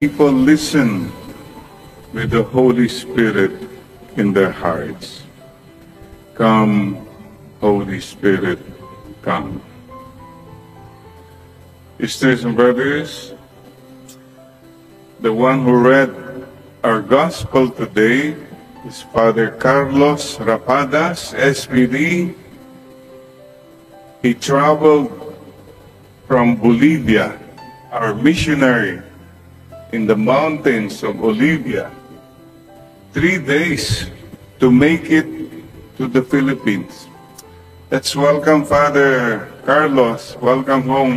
people listen with the Holy Spirit in their hearts. Come, Holy Spirit, come. Sisters and brothers, the one who read our gospel today is Father Carlos Rapadas, SPD. He traveled from Bolivia, our missionary in the mountains of Bolivia, 3 days to make it to the Philippines. Let's welcome Father Carlos. Welcome home.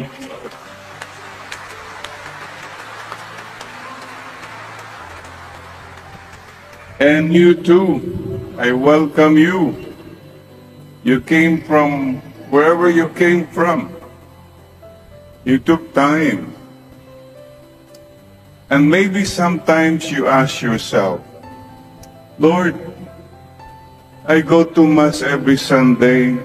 And you too, I welcome you. You came from wherever you came from. You took time. And maybe sometimes you ask yourself, Lord, I go to Mass every Sunday.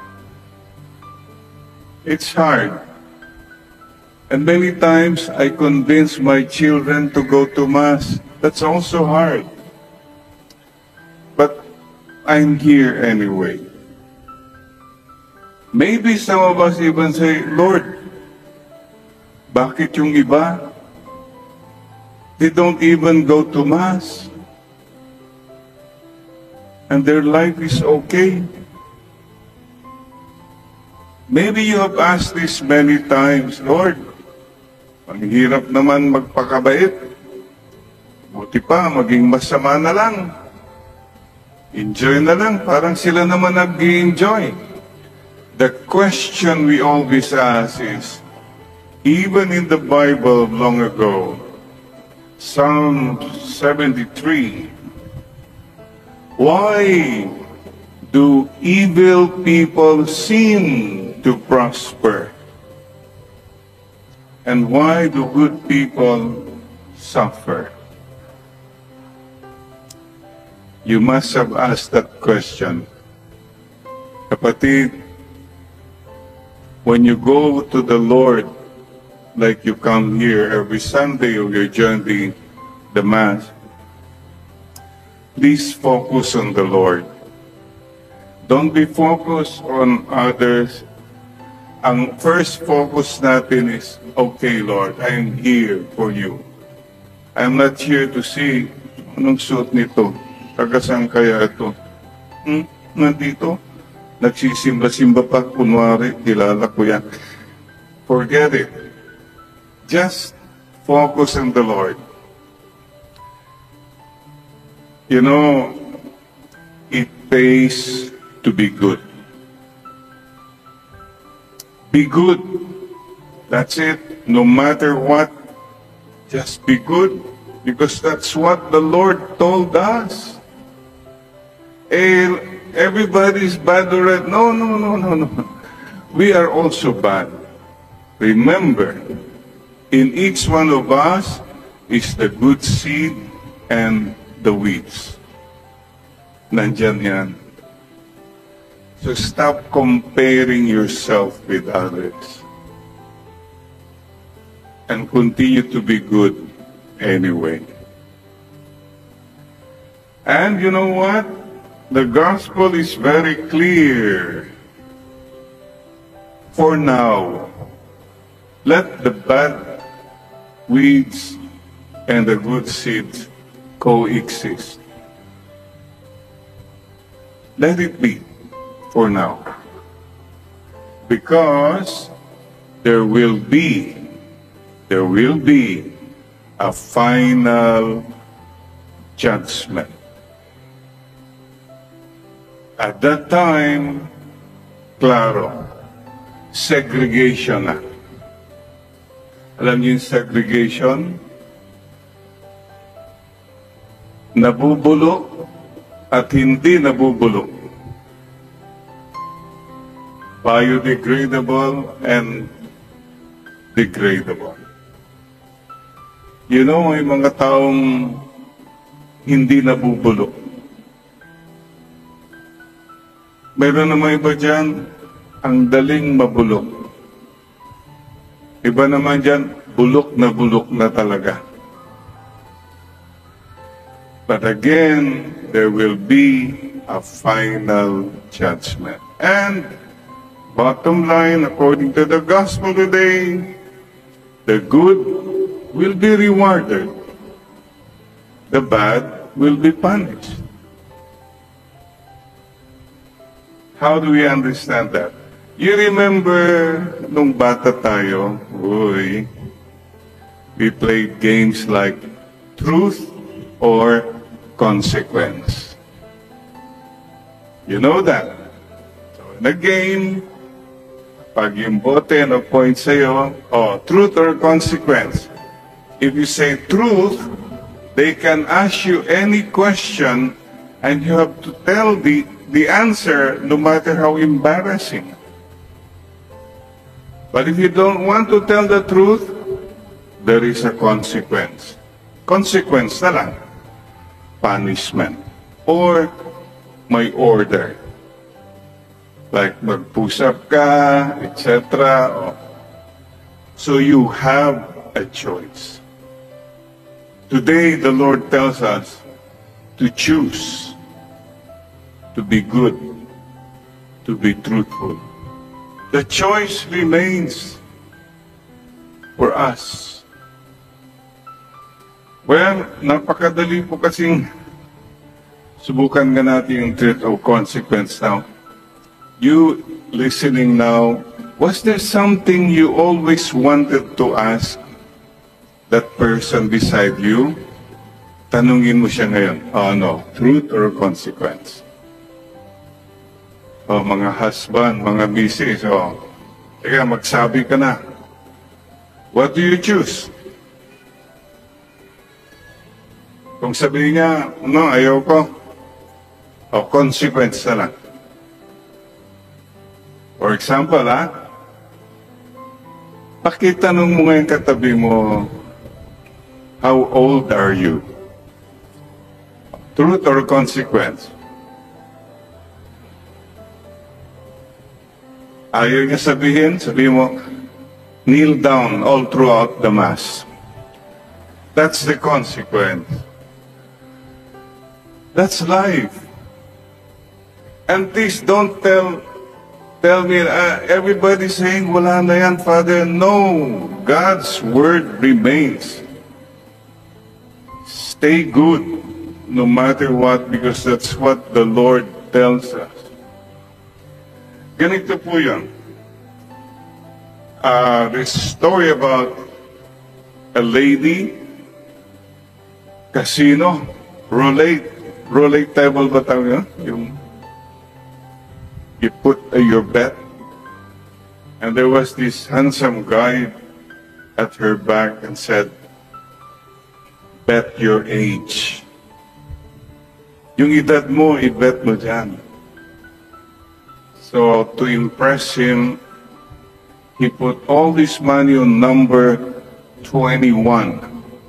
It's hard. And many times I convince my children to go to Mass. That's also hard. But I'm here anyway. Maybe some of us even say, Lord, bakit yung iba? They don't even go to Mass. And their life is okay. Maybe you have asked this many times, Lord, ang hirap naman magpakabait. Buti pa, maging masama na lang. Enjoy na lang, parang sila naman nag-enjoy. The question we always ask is, even in the Bible long ago, Psalm 73, why do evil people seem to prosper? And why do good people suffer? You must have asked that question. Kapatid, when you go to the Lord, like you come here every Sunday or you join the Mass, please focus on the Lord. Don't be focused on others. Ang first focus natin is, okay Lord, I am here for you. I am not here to see anong suit nito. Tagasang kaya ito? Nandito? Nagsisimba-simba pa, kunwari, kilala ko yan. Forget it. Just focus on the Lord. You know, it pays to be good. Be good. That's it. No matter what, just be good. Because that's what the Lord told us. Everybody's bad already. No. We are also bad. Remember, in each one of us is the good seed and the weeds. Nandyan yan. So stop comparing yourself with others. And continue to be good anyway. And you know what? The gospel is very clear. For now, let the bad weeds and the good seeds coexist. Let it be for now. Because there will be a final judgment. At that time, klaro, segregation na. Alam niyo yung segregation? Nabubulok at hindi nabubulok. Biodegradable and degradable. You know, may mga taong hindi nabubulok. Meron naman iba dyan, ang daling mabulok. Iba naman dyan, bulok na talaga. But again, there will be a final judgment. And bottom line, according to the gospel today, the good will be rewarded. The bad will be punished. How do we understand that? You remember nung bata tayo, we played games like truth or consequence. You know that. So in a game, pag yung bote na point sa'yo, truth or consequence. If you say truth, they can ask you any question and you have to tell the answer no matter how embarrassing. But if you don't want to tell the truth, there is a consequence. Consequence na lang. Punishment. Or may order. Like mag-push up ka, etc. So you have a choice. Today, the Lord tells us to choose to be good, to be truthful. The choice remains for us. Well, napakadali po kasing subukan nga natin yung truth or consequence now. You listening now, was there something you always wanted to ask that person beside you? Tanungin mo siya ngayon, truth or consequence? Mga husband, mga misis, teka, magsabi ka na. What do you choose? Kung sabihin niya, no, ayaw ko, consequence na lang. For example, pakitanong mo ngayon katabi mo, how old are you? Truth or consequence? Ayaw niya sabihin mo, kneel down all throughout the Mass. That's the consequence. That's life. And please don't tell me, everybody's saying, wala na yan, Father. No, God's word remains. Stay good, no matter what, because that's what the Lord tells us. Ganito po yun. This story about a lady, casino, roulette table ba tawag yun? You put your bet, and there was this handsome guy at her back and said, bet your age. Yung edad mo, i-bet mo dyan. So to impress him, he put all this money on number 21.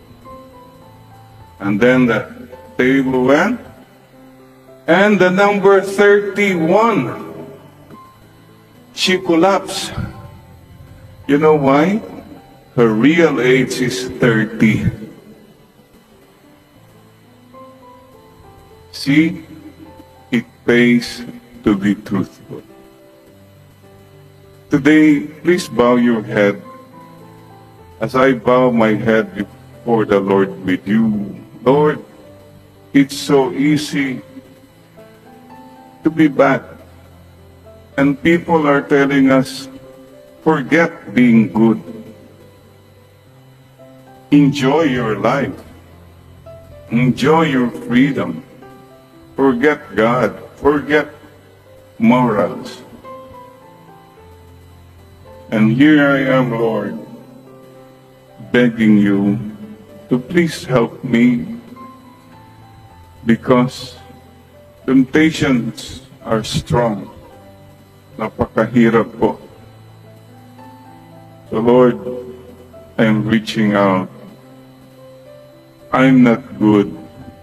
And then the table went, and the number 31. She collapsed. You know why? Her real age is 30. See, it pays to be truthful. Today, please bow your head as I bow my head before the Lord with you. Lord, it's so easy to be bad. And people are telling us, forget being good. Enjoy your life. Enjoy your freedom. Forget God. Forget morals. And here I am, Lord, begging you to please help me, because temptations are strong. Napakahirap po. So Lord, I am reaching out. I'm not good.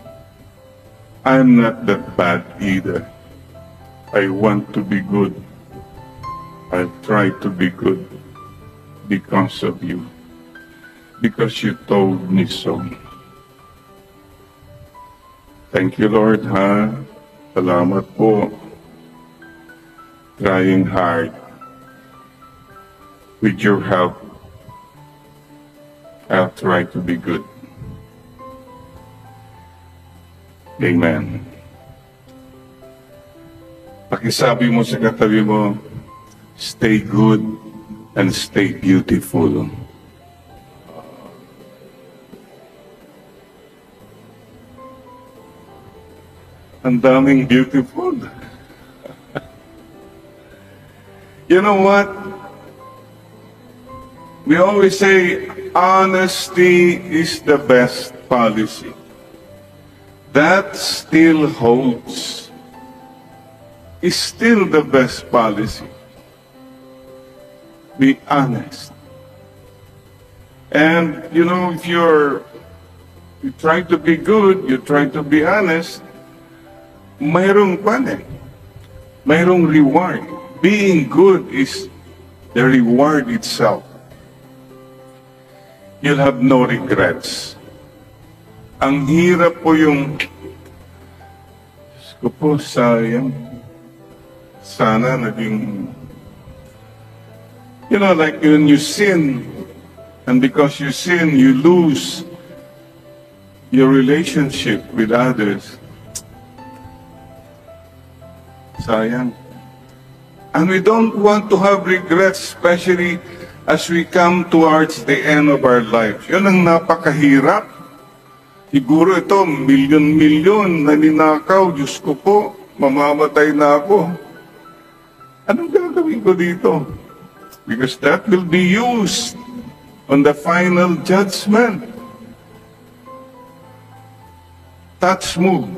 I'm not that bad either. I want to be good. I'll try to be good because of you. Because you told me so. Thank you, Lord, ha? Salamat po. Trying hard. With your help, I'll try to be good. Amen. Pakisabi mo sa katabi mo, stay good and stay beautiful. Ang daming beautiful. You know what? We always say honesty is the best policy. That still holds. Is still the best policy. Be honest. And, you know, if you try to be good, you try to be honest, mayroong mayroong reward. Being good is the reward itself. You'll have no regrets. Ang hirap po yung, ko po, sayang. Sana naging, you know, like when you sin, and because you sin, you lose your relationship with others. Sayang. And we don't want to have regrets, especially as we come towards the end of our life. Yun ang napakahirap. Siguro ito, milyon-milyon na ninakaw. Diyos ko po, mamamatay na ako. Anong gagawin ko dito? Because that will be used on the final judgment. Touch move.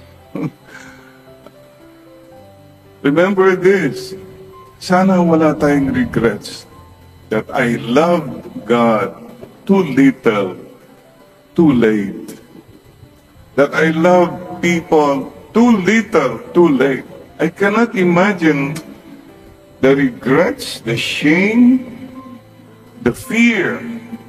Remember this. Sana wala tayong regrets that I loved God too little, too late. That I loved people too little, too late. I cannot imagine the regrets, the shame, the fear.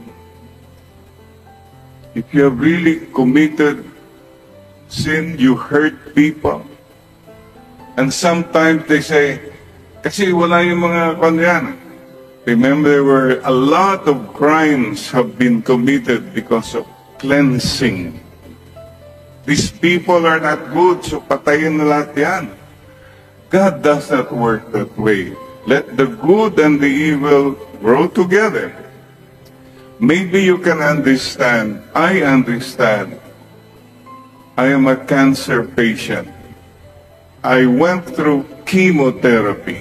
If you have really committed sin, you hurt people. And sometimes they say, kasi wala yung mga kanyan. Remember, there were a lot of crimes have been committed because of cleansing. These people are not good, so patayin na lahat yan. God does not work that way. Let the good and the evil grow together. Maybe you can understand. I understand. I am a cancer patient. I went through chemotherapy.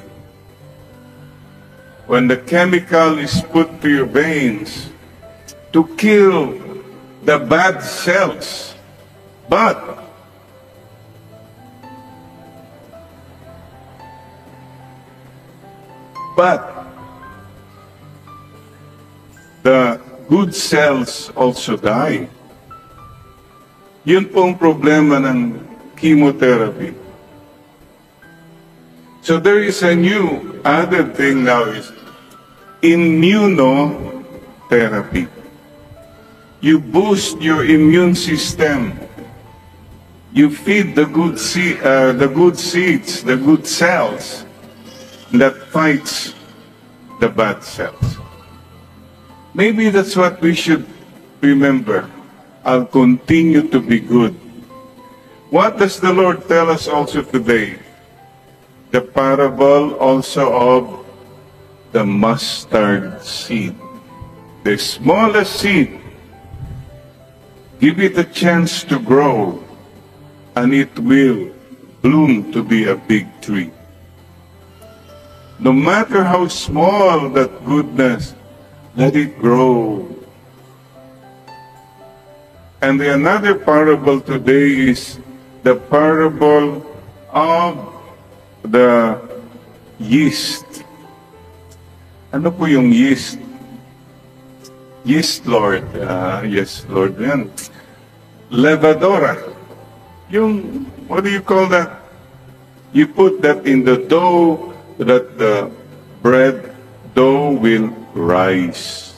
When the chemical is put to your veins to kill the bad cells, but the good cells also die. Yun po ang problema ng chemotherapy. So there is a new other thing now is immunotherapy. You boost your immune system. You feed the good seeds, the good cells that fights the bad cells. Maybe that's what we should remember. I'll continue to be good. What does the Lord tell us also today? The parable also of the mustard seed. The smallest seed. Give it a chance to grow, and it will bloom to be a big tree. No matter how small that goodness, let it grow. And the another parable today is the parable of the yeast. Ano po yung yeast? Yeast, Lord. Yes, Lord. Yan. Levadora. Yung, what do you call that? You put that in the dough so that the bread dough will rise.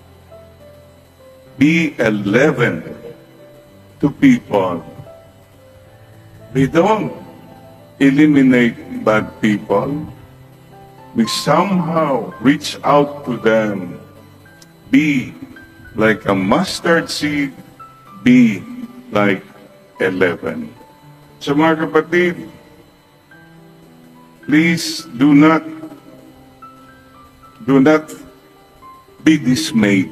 Be a leaven to people. We don't eliminate bad people. We somehow reach out to them. Be like a mustard seed, be like a leaven. So mga kapatid, please do not be dismayed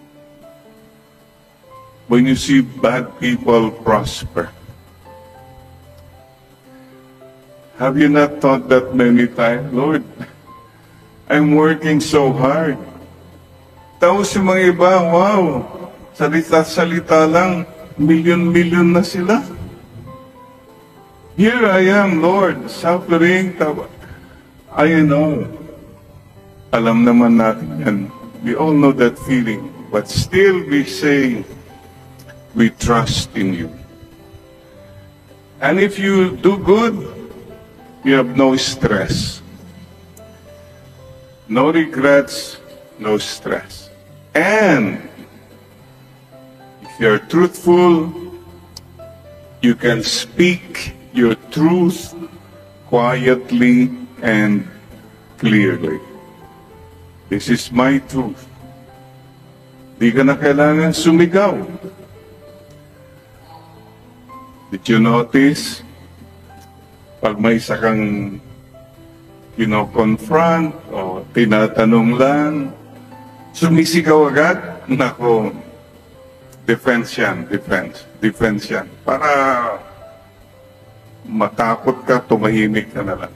when you see bad people prosper. Have you not thought that many times, Lord, I'm working so hard. Tapos yung mga iba, wow, salita-salita lang, milyon-milyon na sila. Here I am, Lord, suffering. I know. Alam naman natin yan. We all know that feeling. But still we say, we trust in you. And if you do good, you have no stress. No regrets, no stress. And if you're truthful, you can speak your truth quietly and clearly. This is my truth. Di ka na kailangan sumigaw. Did you notice? Pag may isa kang confront o tinatanong lang, sumisigaw agad, nako, defense yan, defense yan. Para matakot ka, tumahimik ka na lang.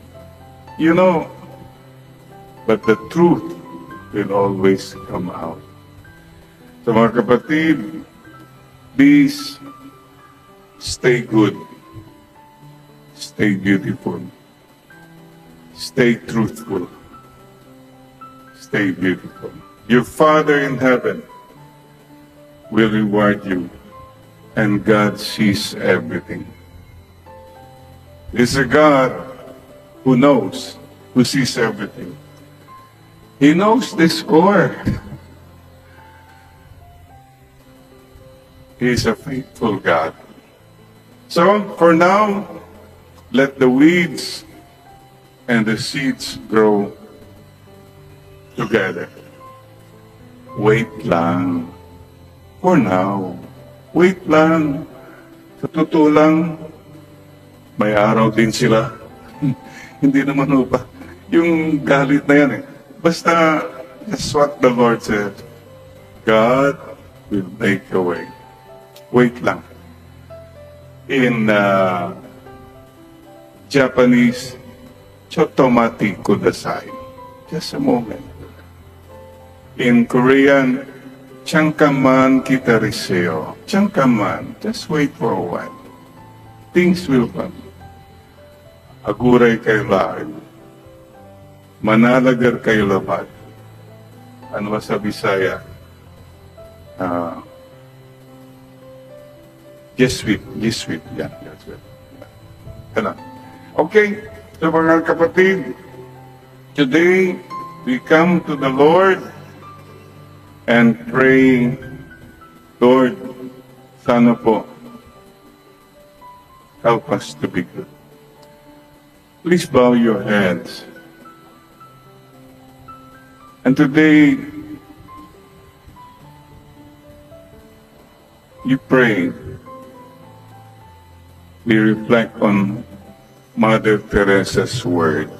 But the truth will always come out. So mga kapatid, please stay good, stay beautiful, stay truthful, stay beautiful. Your Father in heaven will reward you, and God sees everything. He's a God who knows, who sees everything. He knows the score. He is a faithful God. So, for now, let the weeds and the seeds grow together. Wait lang. For now. Wait lang. Sa totoo lang, may araw din sila. Hindi naman ba? Yung galit na yan eh. Basta, that's what the Lord said. God will make a way. Wait lang. In Japanese, chotomati kudasai. Just a moment. In Korean, chankaman kitariseo. Chankaman. Just wait for a while. Things will come. Aguray kayo lahat. Manalagar kayo lahat. Ano ba sa Bisaya? Just wait. Yan. That's it. Yan. Okay. So mga kapatid, today we come to the Lord and pray, Lord, sana po, help us to be good. Please bow your heads. And today, you pray. We reflect on Mother Teresa's words.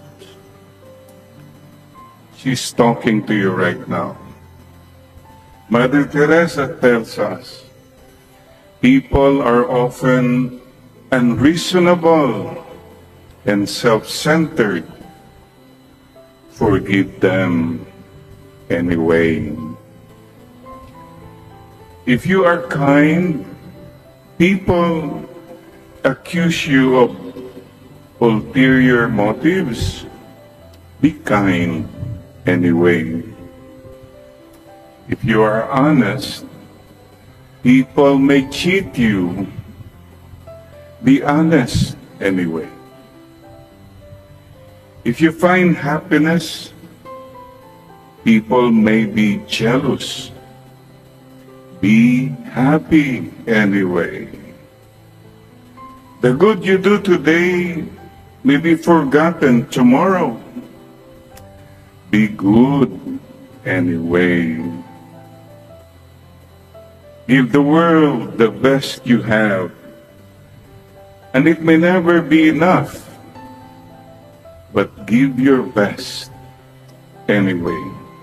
She's talking to you right now. Mother Teresa tells us, people are often unreasonable and self-centered. Forgive them anyway. If you are kind, people accuse you of ulterior motives. Be kind anyway. If you are honest, people may cheat you. Be honest anyway. If you find happiness, people may be jealous. Be happy anyway. The good you do today may be forgotten tomorrow. Be good anyway. Give the world the best you have, and it may never be enough, but give your best anyway.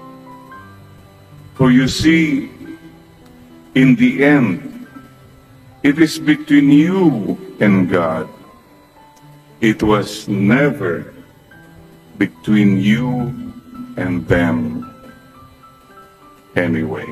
For you see, in the end, it is between you and God. It was never between you and them anyway.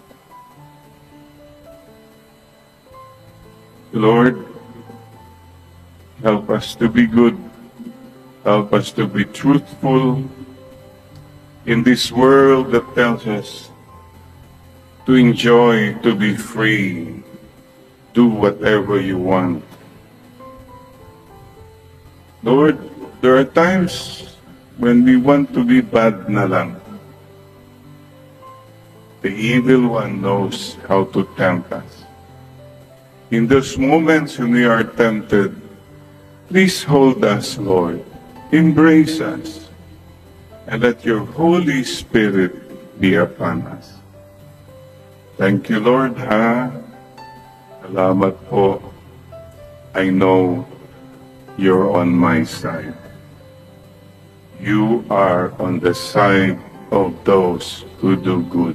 Lord, help us to be good. Help us to be truthful in this world that tells us to enjoy, to be free, do whatever you want. Lord, there are times when we want to be bad na lang. The evil one knows how to tempt us. In those moments when we are tempted, please hold us, Lord. Embrace us. And let your Holy Spirit be upon us. Thank you, Lord, ha? Salamat po. I know you're on my side. You are on the side of those who do good.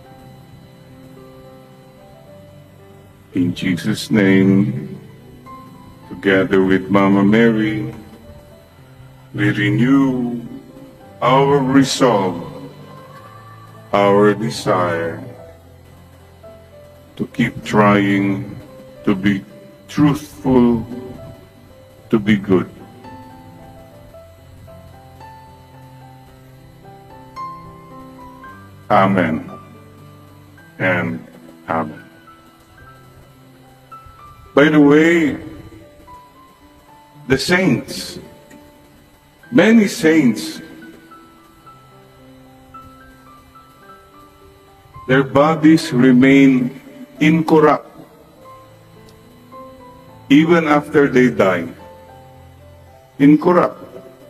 In Jesus' name, together with Mama Mary, we renew our resolve, our desire to keep trying to be truthful, to be good. Amen and amen. By the way, the saints, many saints, their bodies remain incorrupt even after they die. Incorrupt.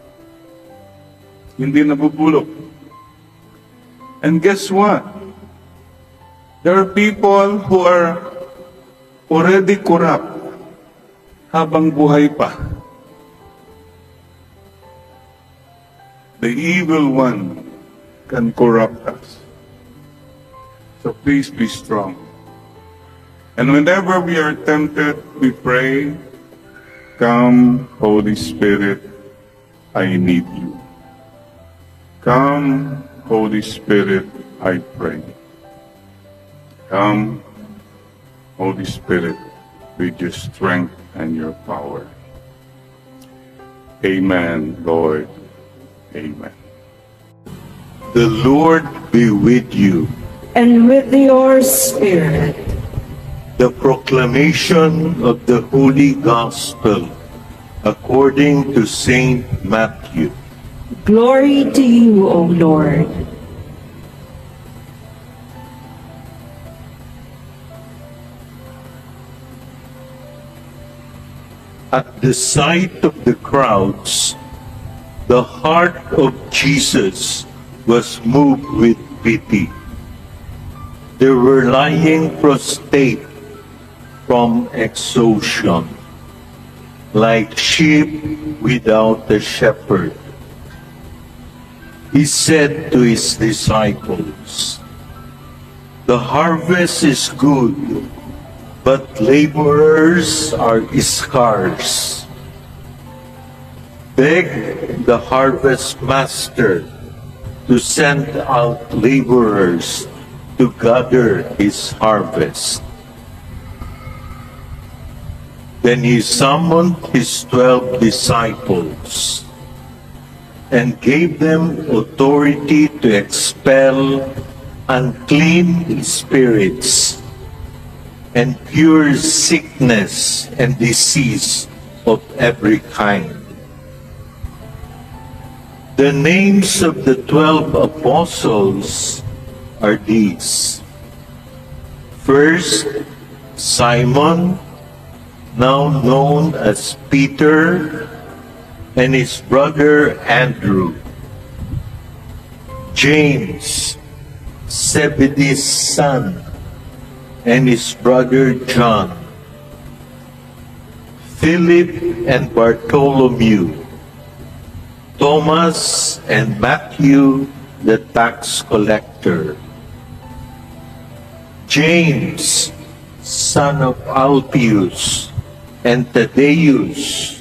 Hindi nabubulok. And guess what? There are people who are already corrupt habang buhay pa. The evil one can corrupt us. So please be strong. And whenever we are tempted, we pray, "Come, Holy Spirit, I need you. Come, Holy Spirit, I pray. Come, Holy Spirit, with your strength and your power." Amen, Lord. Amen. The Lord be with you. And with your spirit. The proclamation of the Holy Gospel according to Saint Matthew. Glory to you, O Lord. At the sight of the crowds, the heart of Jesus was moved with pity. They were lying prostrate from exhaustion, like sheep without a shepherd. He said to his disciples, "The harvest is good, but laborers are scarce. Beg the harvest master to send out laborers to gather his harvest." Then he summoned his 12 disciples and gave them authority to expel unclean spirits and cure sickness and disease of every kind. The names of the 12 apostles are these. First, Simon, now known as Peter, and his brother Andrew, James, Zebedee's son, and his brother John, Philip and Bartholomew, Thomas and Matthew the tax collector, James, son of Alphaeus, and Thaddeus,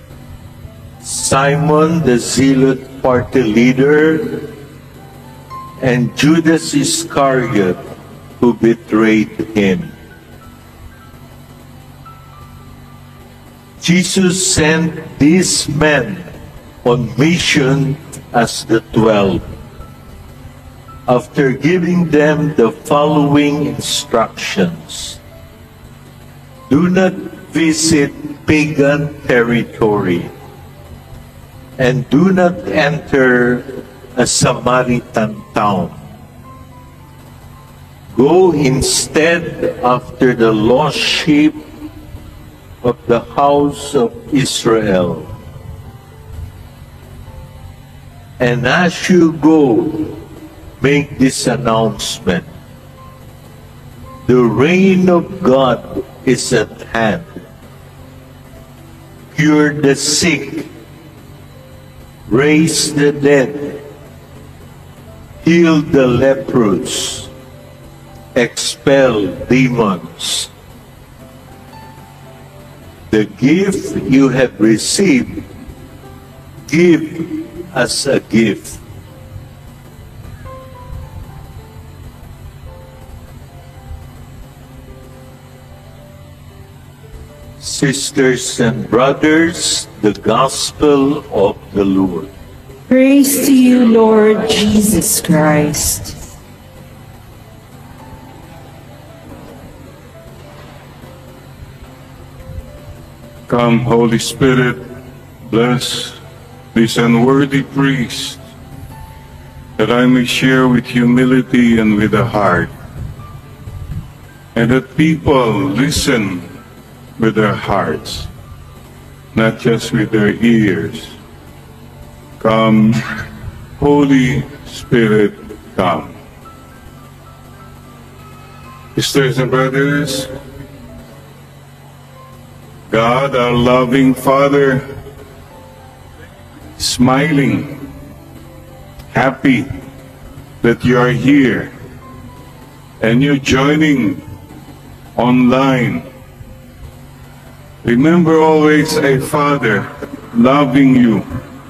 Simon the zealot party leader, and Judas Iscariot, who betrayed him. Jesus sent these men on mission as the 12, after giving them the following instructions. Do not visit pagan territory, and do not enter a Samaritan town. Go instead after the lost sheep of the house of Israel. And as you go, make this announcement: the reign of God is at hand. Cure the sick, raise the dead, heal the leprous, expel demons. The gift you have received, give as a gift. Sisters and brothers, the Gospel of the Lord. Praise to you, Lord Jesus Christ. Come, Holy Spirit, bless this unworthy priest, that I may share with humility and with a heart, and that people listen with their hearts, not just with their ears. Come, Holy Spirit, come. Sisters and brothers, God, our loving Father, smiling, happy that you are here and you're joining online. Remember always a Father loving you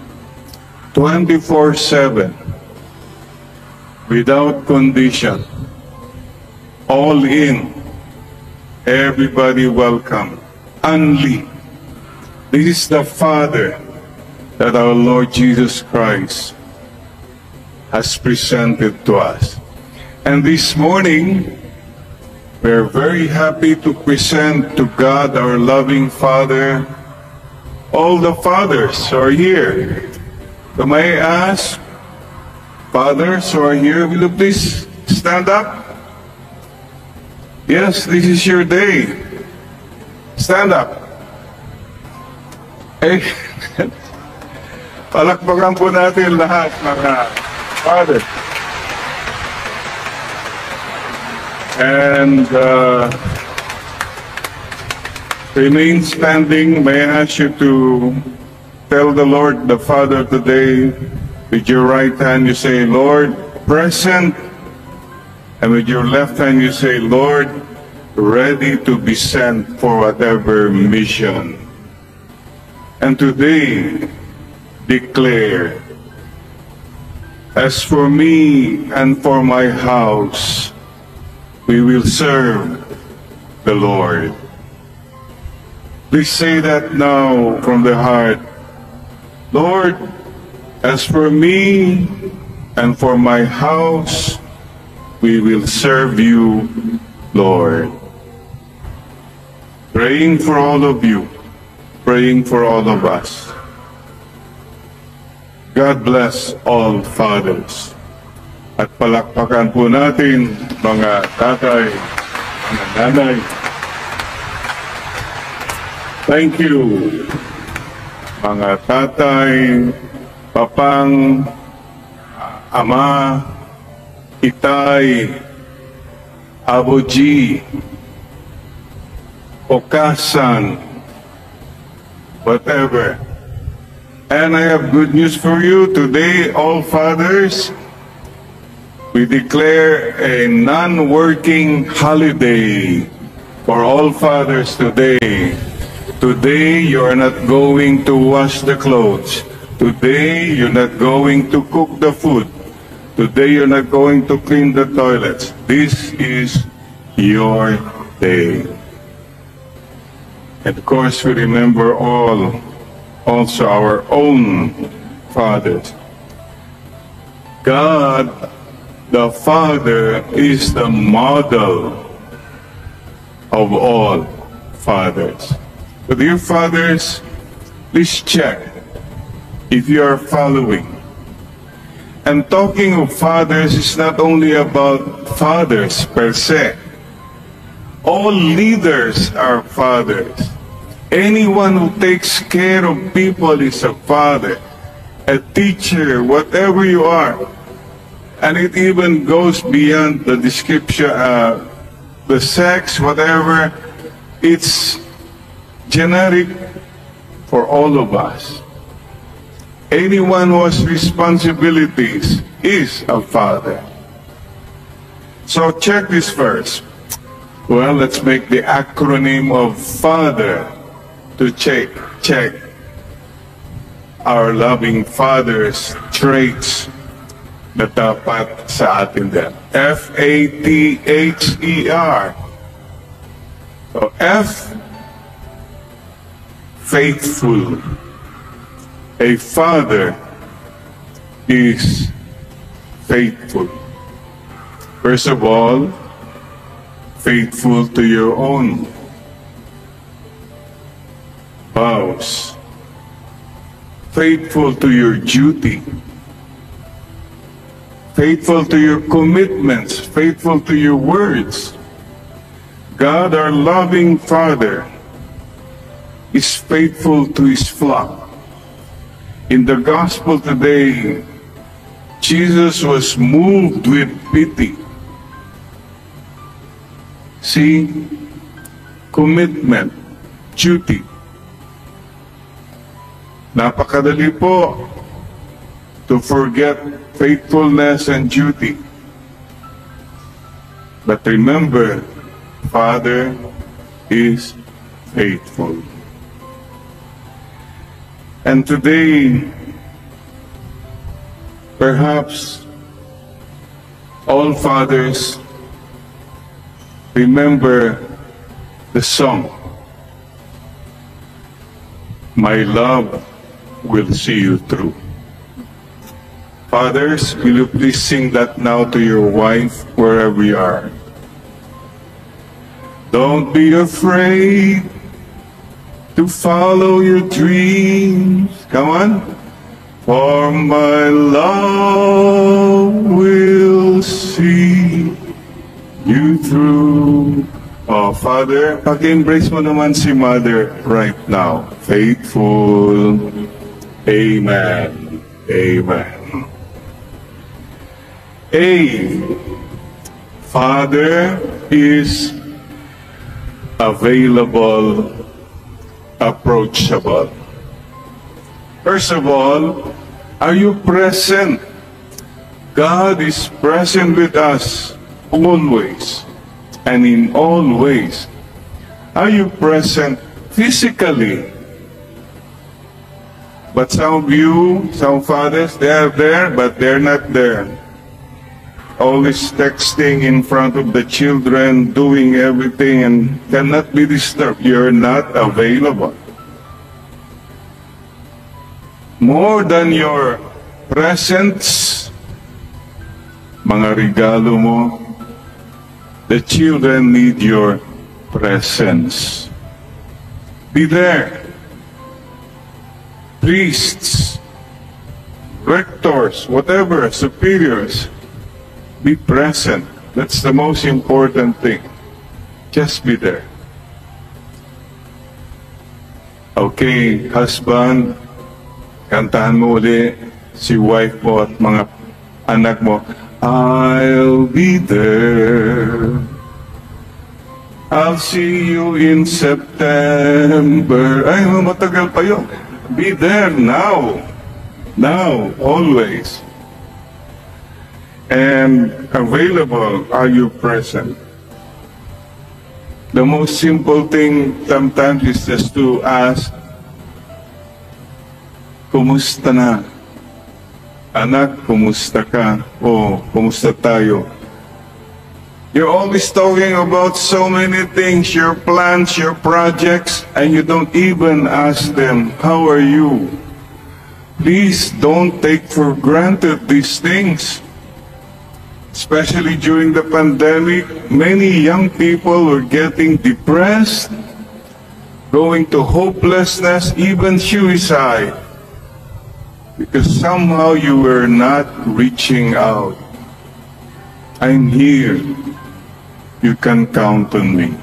24/7, without condition, all in, everybody welcome. Only. This is the Father that our Lord Jesus Christ has presented to us. And this morning, we're very happy to present to God, our loving Father, all the fathers who are here. So may I ask, fathers who are here, will you please stand up? Yes, this is your day. Stand up. Eh, palakpakan po natin lahat, mga fathers. And remain standing. May I ask you to tell the Lord, the Father, today, with your right hand you say, Lord, present. And with your left hand you say, Lord, ready to be sent for whatever mission. And today, declare, as for me and for my house, we will serve the Lord. Please say that now from the heart. Lord, as for me and for my house, we will serve you, Lord. Praying for all of you, praying for all of us. God bless all fathers. At palakpakan po natin mga tatay, mga nanay. Thank you, mga tatay, papang, ama, itay, aboji, okasan, whatever. And I have good news for you. Today, all fathers, we declare a non-working holiday for all fathers today. Today, you are not going to wash the clothes. Today, you're not going to cook the food. Today, you're not going to clean the toilets. This is your day. And of course, we remember also our own fathers. God, the Father, is the model of all fathers. So dear fathers, please check if you are following. And talking of fathers is not only about fathers per se. All leaders are fathers. Anyone who takes care of people is a father, a teacher, whatever you are. And it even goes beyond the description, the sex, whatever. It's generic for all of us. Anyone who has responsibilities is a father. So check this verse. Well, let's make the acronym of father to check our loving father's traits na dapat sa atin din. F-A-T-H-E-R. So F, faithful. A father is faithful. First of all, faithful to your own vows. Faithful to your duty. Faithful to your commitments. Faithful to your words. God, our loving Father, is faithful to His flock. In the gospel today, Jesus was moved with pity. See, commitment, duty. Napakadali po to forget faithfulness and duty. But remember, Father is faithful. And today, perhaps all fathers remember the song, "My love will see you through." Fathers, will you please sing that now to your wife wherever you are? Don't be afraid to follow your dreams. Come on. For my love will see you through. Oh, Father, pag-embrace mo naman si Mother right now. Faithful. Amen. Amen. A. Father is available, approachable. First of all, are you present? God is present with us always and in all ways. Are you present physically? But some of you, some fathers, they are there, but they're not there. Always texting in front of the children, doing everything, and cannot be disturbed. You're not available. More than your presence, mga regalo mo, the children need your presence. Be there. Priests, rectors, whatever, superiors, be present. That's the most important thing. Just be there. Okay, husband, kantahan mo uli si wife mo at mga anak mo. I'll be there. I'll see you in September. Ay, matagal pa yun. Be there now. Now, always. And available, are you present? The most simple thing sometimes is just to ask, kumusta na? Anak, kumusta ka? O, kumusta tayo? You're always talking about so many things, your plans, your projects, and you don't even ask them, how are you? Please don't take for granted these things. Especially during the pandemic, many young people were getting depressed, going to hopelessness, even suicide. Because somehow you were not reaching out. I'm here. You can count on me.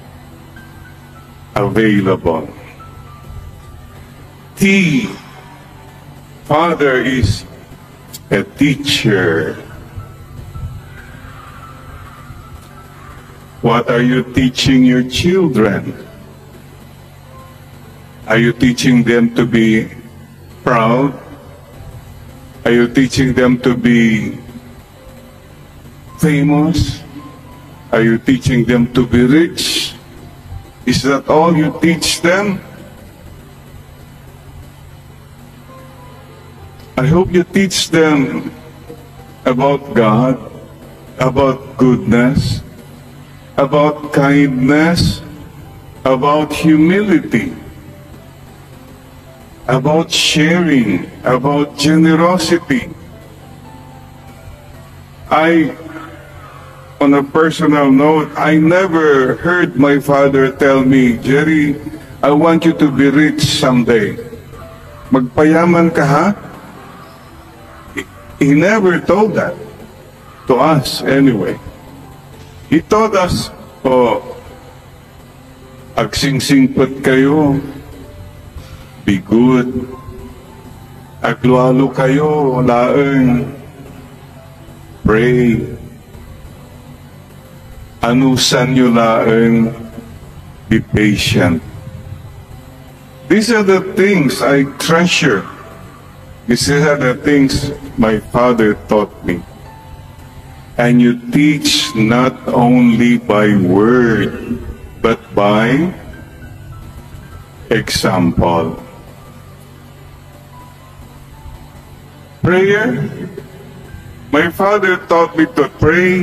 Available. T. Father is a teacher. What are you teaching your children? Are you teaching them to be proud? Are you teaching them to be famous? Are you teaching them to be rich? Is that all you teach them? I hope you teach them about God, about goodness, about kindness, about humility, about sharing, about generosity. On a personal note, I never heard my father tell me, Jerry, I want you to be rich someday. Magpayaman ka ha? He never told that to us anyway. He told us, agsingsingpot kayo, be good, aglualo kayo, laeng, pray, anusan nyo laeng, be patient. These are the things I treasure. These are the things my father taught me. And you teach not only by word, but by example. Prayer. My father taught me to pray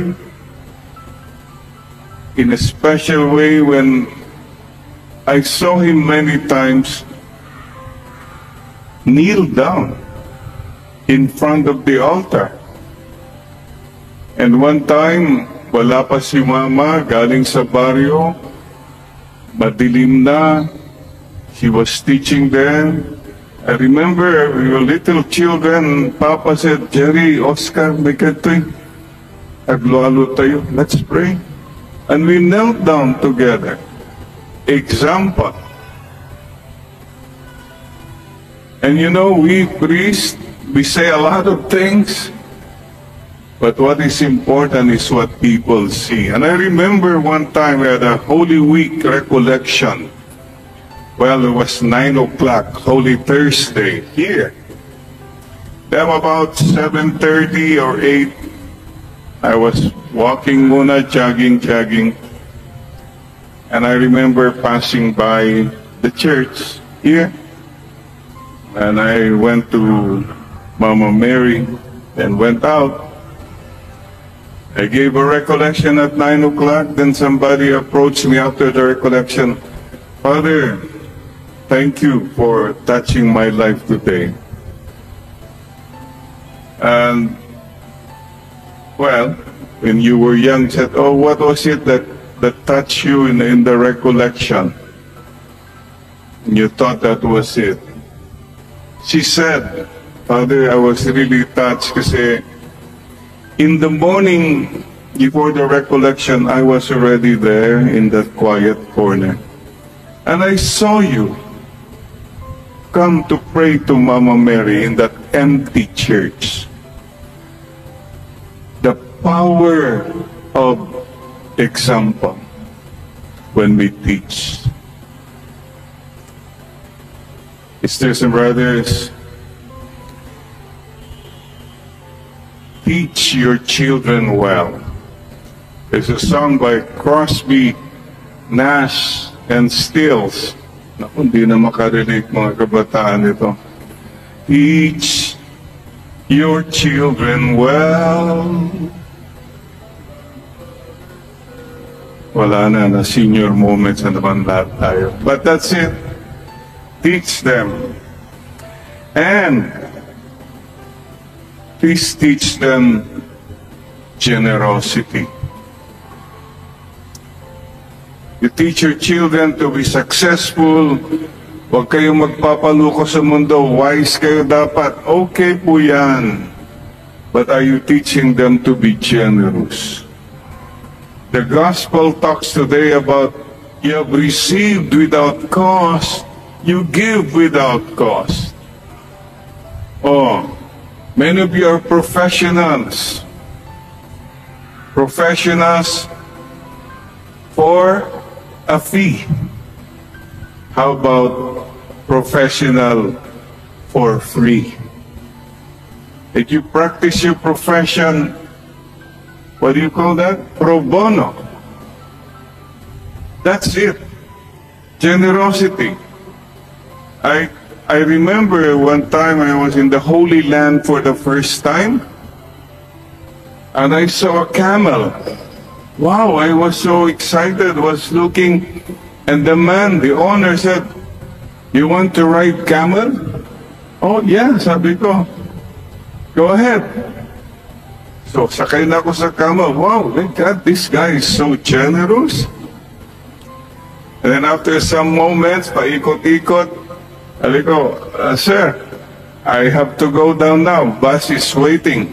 in a special way when I saw him many times kneel down in front of the altar. And one time, wala pa si mama, galing sa baryo, madilim na, he was teaching them. I remember we were little children, Papa said, Jerry, Oscar, may katoy, aglualo tayo, let's pray. And we knelt down together. Example. And you know, we priests, we say a lot of things, but what is important is what people see. And I remember one time we had a Holy Week recollection. Well, it was 9 o'clock, Holy Thursday, here. Then about 7:30 or 8, I was walking muna, jogging. And I remember passing by the church here. And I went to Mama Mary and went out. I gave a recollection at 9 o'clock. Then somebody approached me after the recollection. Father, thank you for touching my life today. And, well, when you were young, said, oh, what was it that touched you in the recollection? And you thought that was it. She said, Father, I was really touched kasi in the morning, before the recollection, I was already there in that quiet corner. And I saw you. come to pray to Mama Mary in that empty church. The power of example when we teach. Sisters and brothers, teach your children well. There's a song by Crosby, Nash, and Stills. Naku, hindi na makarelate mga kabataan ito. Teach your children well. Wala na senior moments na naman lahat tayo. But that's it. Teach them. And please teach them generosity. You teach your children to be successful. Huwag kayong magpapaluko sa mundo. Wise kayo dapat. Okay po yan. But are you teaching them to be generous? The gospel talks today about you have received without cost. You give without cost. Oh, many of you are professionals. Professionals for a fee. How about professional for free? If you practice your profession, what do you call that? Pro bono. That's it. Generosity. I remember one time I was in the Holy Land for the first time, and I saw a camel. Wow, I was so excited, was looking, and the man, the owner said, "You want to ride camel?" "Oh yeah," sabi ko. "Go ahead." So, sakay na ako sa camel. Wow, look at this guy is so generous. And then after some moments, paikot-ikot, sabi ko, "Sir, I have to go down now. Bus is waiting."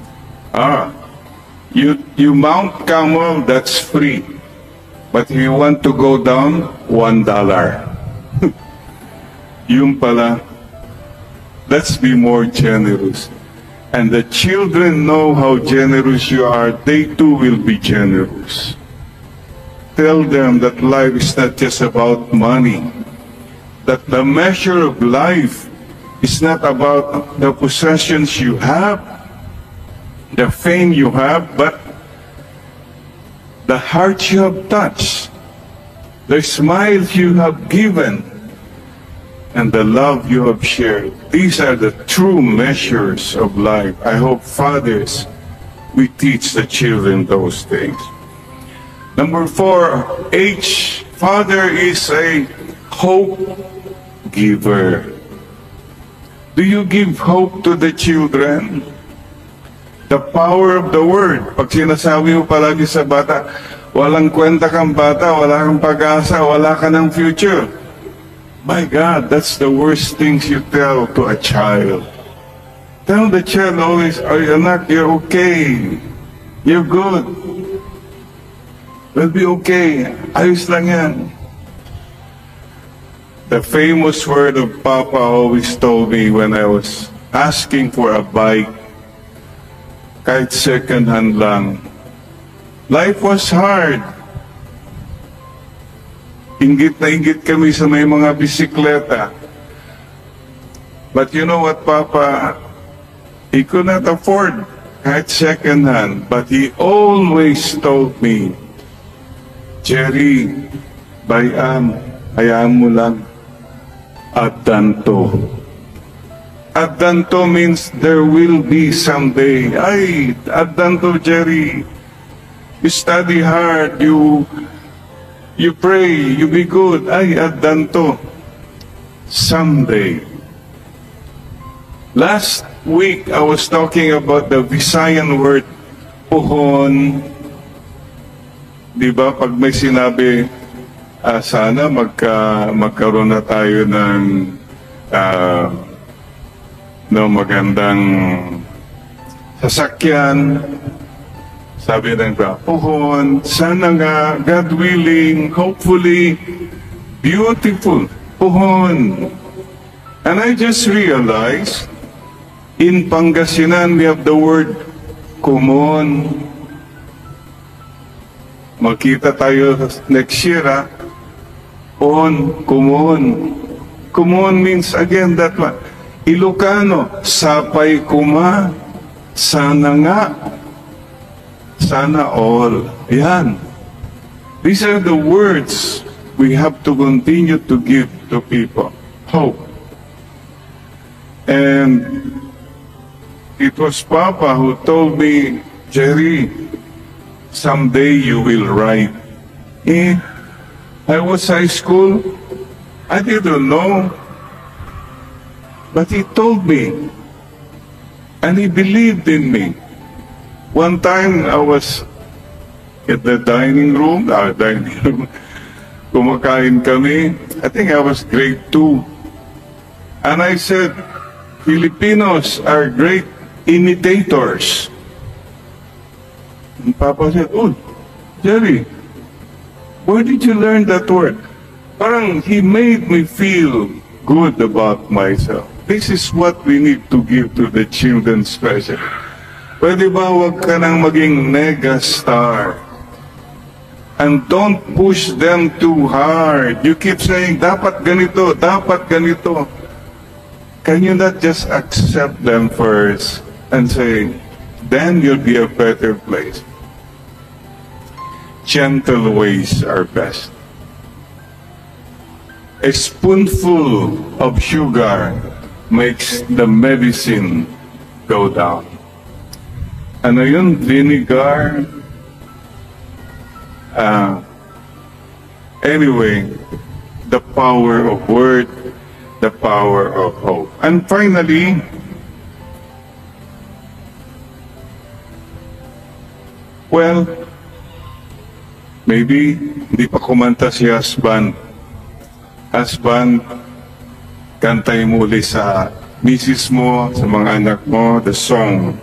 You mount camel, that's free. But if you want to go down, $1. Yung pala, let's be more generous. And the children know how generous you are. They too will be generous. Tell them that life is not just about money. That the measure of life is not about the possessions you have, the fame you have, but the heart you have touched, the smiles you have given, and the love you have shared. These are the true measures of life. I hope fathers, we teach the children those things. Number 4, H, father is a hope giver. Do you give hope to the children? The power of the word. Pag sinasabi mo palagi sa bata, walang kwenta kang bata, wala kang pag-asa, wala ka ng future. My God, that's the worst things you tell to a child. Tell the child always, "Oh, anak, you're okay. You're good. We'll be okay. Ayos lang yan." The famous word of Papa always told me when I was asking for a bike, kahit second hand lang. Life was hard. Inggit na inggit kami sa may mga bisikleta. But you know what, Papa? He could not afford kahit second hand. But he always told me, "Jerry, hayaan mo lang. Adanto." Adanto means there will be someday. Ay, adanto, Jerry. You study hard, you pray, you be good. Ay, adanto. Someday. Last week, I was talking about the Visayan word, puhon. Di ba, pag may sinabi, sana magkaroon na tayo ng magandang sasakyan. Sabi ng puhon, sana nga, God willing, hopefully, beautiful, puhon. And I just realized, in Pangasinan, we have the word kumon. Makita tayo next year, kumon. Kumon means, again, that one. Ilocano, sapay kuma, sana nga, sana all. Yan. These are the words we have to continue to give to people. Hope. And it was Papa who told me, Jerry, someday you will write. I was high school. I didn't know. But he told me. And he believed in me. One time I was at the dining room, kumakain kami. I think I was grade 2. And I said, Filipinos are great imitators. And Papa said, oh, Jerry, where did you learn that word? Parang he made me feel good about myself. This is what we need to give to the children especially. Pwede ba wag ka nang maging megastar? And don't push them too hard. You keep saying, dapat ganito, dapat ganito. Can you not just accept them first and say, then you'll be a better place? Gentle ways are best. A spoonful of sugar makes the medicine go down. Ano yun? Vinegar? Anyway, the power of word, the power of hope. And finally, well, maybe hindi pa kumanta si husband. Husband, kantay muli sa misis mo, sa mga anak mo, the song.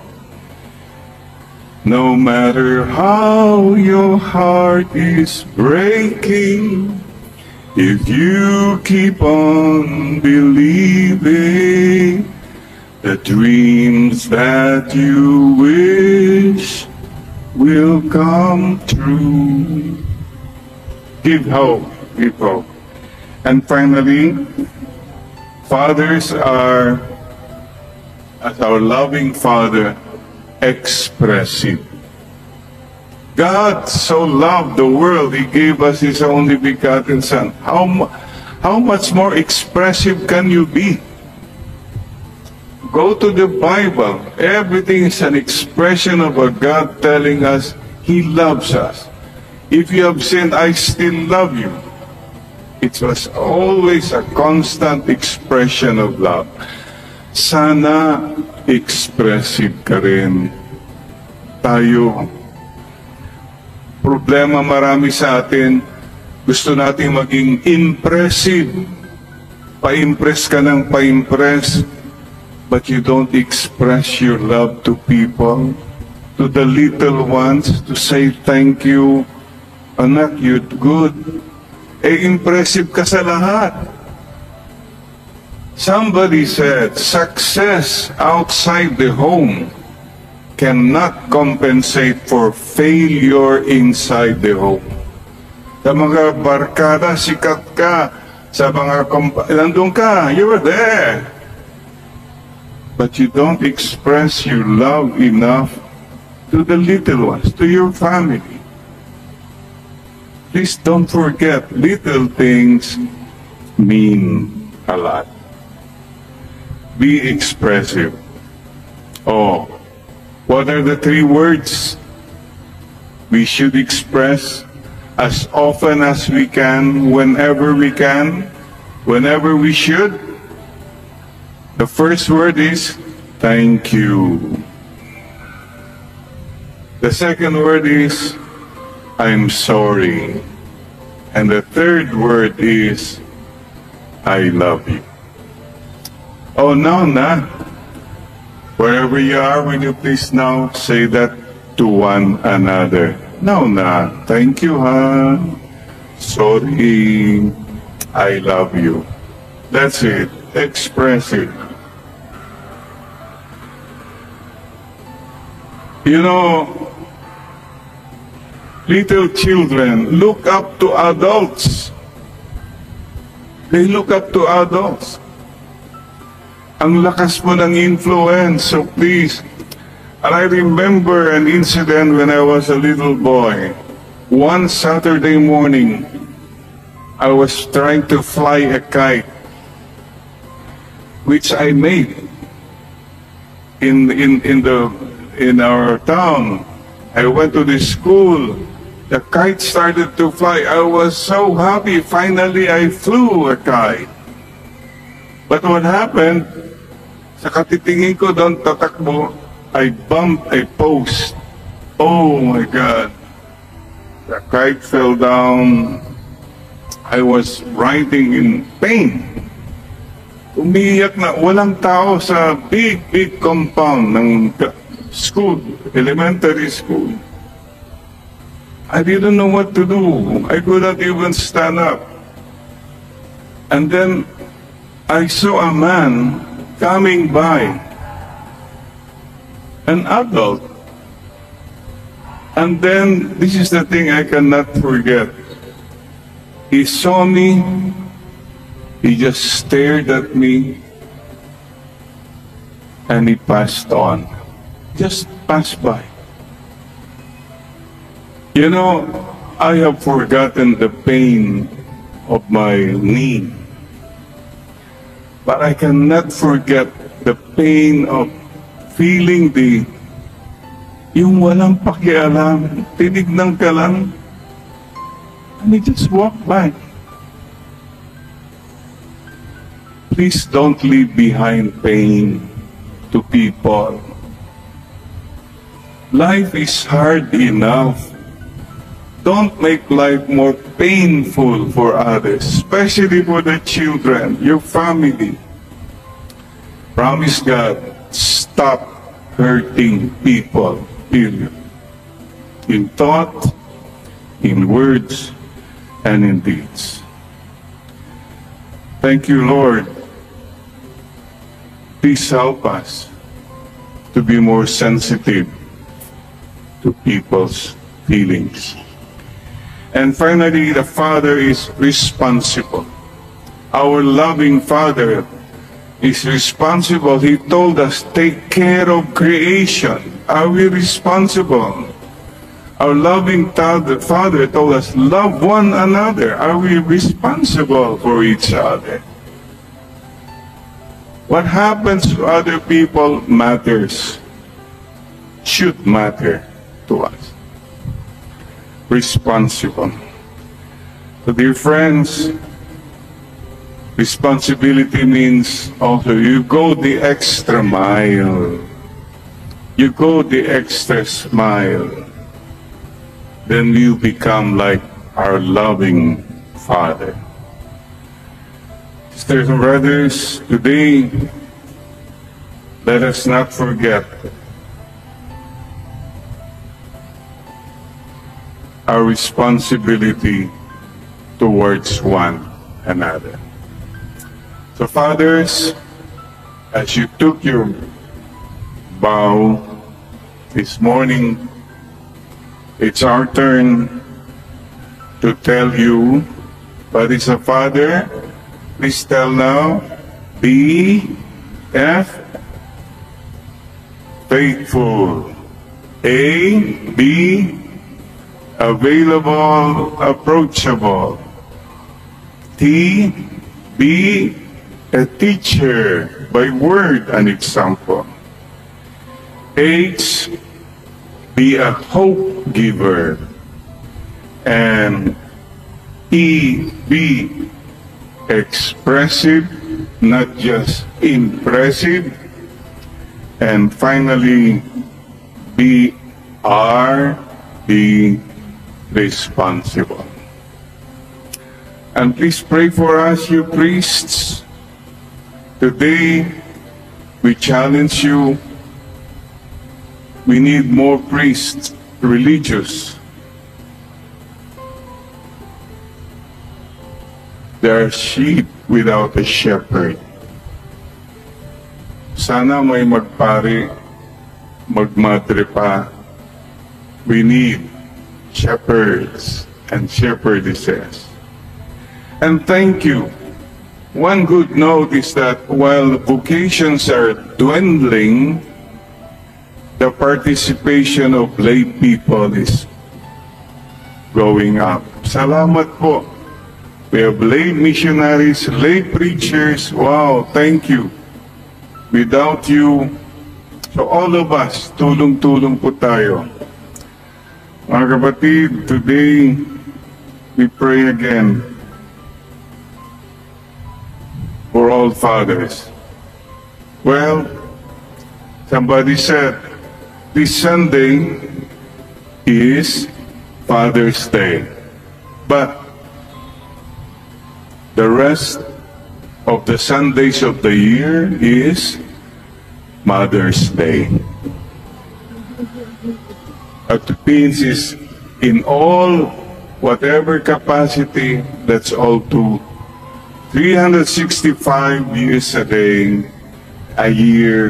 No matter how your heart is breaking, if you keep on believing, the dreams that you wish will come true. Give hope, give hope. And finally, fathers are, as our loving Father, expressive. God so loved the world, He gave us His only begotten Son. How much more expressive can you be? Go to the Bible. Everything is an expression of a God telling us He loves us. If you have sinned, I still love you. It was always a constant expression of love. Sana expressive ka rin. Tayo. Problema marami sa atin. Gusto natin maging impressive. Pa-impress ka ng pa-impress. But you don't express your love to people. To the little ones. To say thank you. Anak, you're good. Impressive ka sa lahat. Somebody said, success outside the home cannot compensate for failure inside the home. Sa mga barkada, sikat ka. Sa mga nandun ka, you were there. But you don't express your love enough to the little ones, to your family. Please don't forget, little things mean a lot. Be expressive. Oh, what are the 3 words we should express as often as we can, whenever we can, whenever we should? The first word is thank you. The second word is I'm sorry. And the third word is I love you. Oh, now na. Wherever you are, will you please now say that to one another? Now na. Thank you, Sorry. I love you. That's it. expressive. You know, little children look up to adults. They look up to adults. Ang lakas mo ng influence, so please. And I remember an incident when I was a little boy. One Saturday morning, I was trying to fly a kite, which I made in our town. I went to the school. The kite started to fly. I was so happy. Finally, I flew a kite. But what happened? Sa katitingin ko doon tatakbo, I bumped a post. Oh my God. The kite fell down. I was writhing in pain. Umiiyak na walang tao sa big compound ng school, elementary school. I didn't know what to do. I could not even stand up. And then I saw a man coming by, an adult. And then, this is the thing I cannot forget. He saw me, he just stared at me, and he passed on. Just passed by. You know, I have forgotten the pain of my knee. But I cannot forget the pain of feeling yung walang pakialam, tinignan ka lang, and he just walked by. Please don't leave behind pain to people. Life is hard enough. Don't make life more painful for others, especially for the children, your family. Promise God, stop hurting people, period. In thought, in words, and in deeds. Thank you, Lord. Please help us to be more sensitive to people's feelings. And finally, the Father is responsible. Our loving Father is responsible. He told us, take care of creation. Are we responsible? Our loving Father told us, love one another. Are we responsible for each other? What happens to other people matters, should matter to us. Responsible. So dear friends, responsibility means also you go the extra mile. You go the extra mile. Then you become like our loving Father. Sisters and brothers, today, let us not forget our responsibility towards one another. So fathers, as you took your vow this morning, it's our turn to tell you what is a father. Please tell now, be faithful. Be available, approachable. Be a teacher by word and example. Be a hope giver. And be expressive, not just impressive. And finally, be responsible. And please pray for us, you priests. Today, we challenge you. We need more priests, religious. They are sheep without a shepherd. Sana may magpari, magmadre pa. We need shepherds and shepherdesses. And thank you. One good note is that while vocations are dwindling, the participation of lay people is going up. Salamat po. We have lay missionaries, lay preachers. Wow, thank you. Without you, so all of us, tulong-tulong po tayo. Mga kapatid, today, we pray again for all fathers. Well, somebody said, this Sunday is Father's Day. But the rest of the Sundays of the year is Mother's Day. At the Philippines is in all, whatever capacity, that's all to 365 years a day, a year,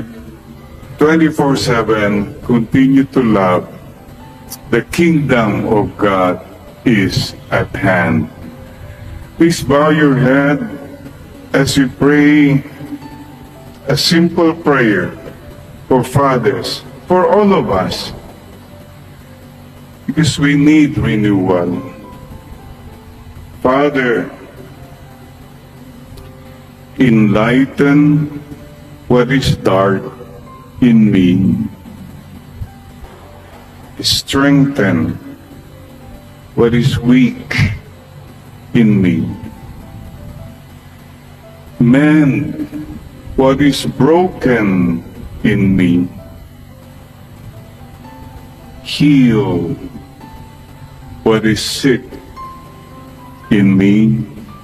24/7, continue to love. The kingdom of God is at hand. Please bow your head as we pray a simple prayer for fathers, for all of us, because we need renewal. Father, enlighten what is dark in me. Strengthen what is weak in me. Mend what is broken in me. Heal what is sick in me.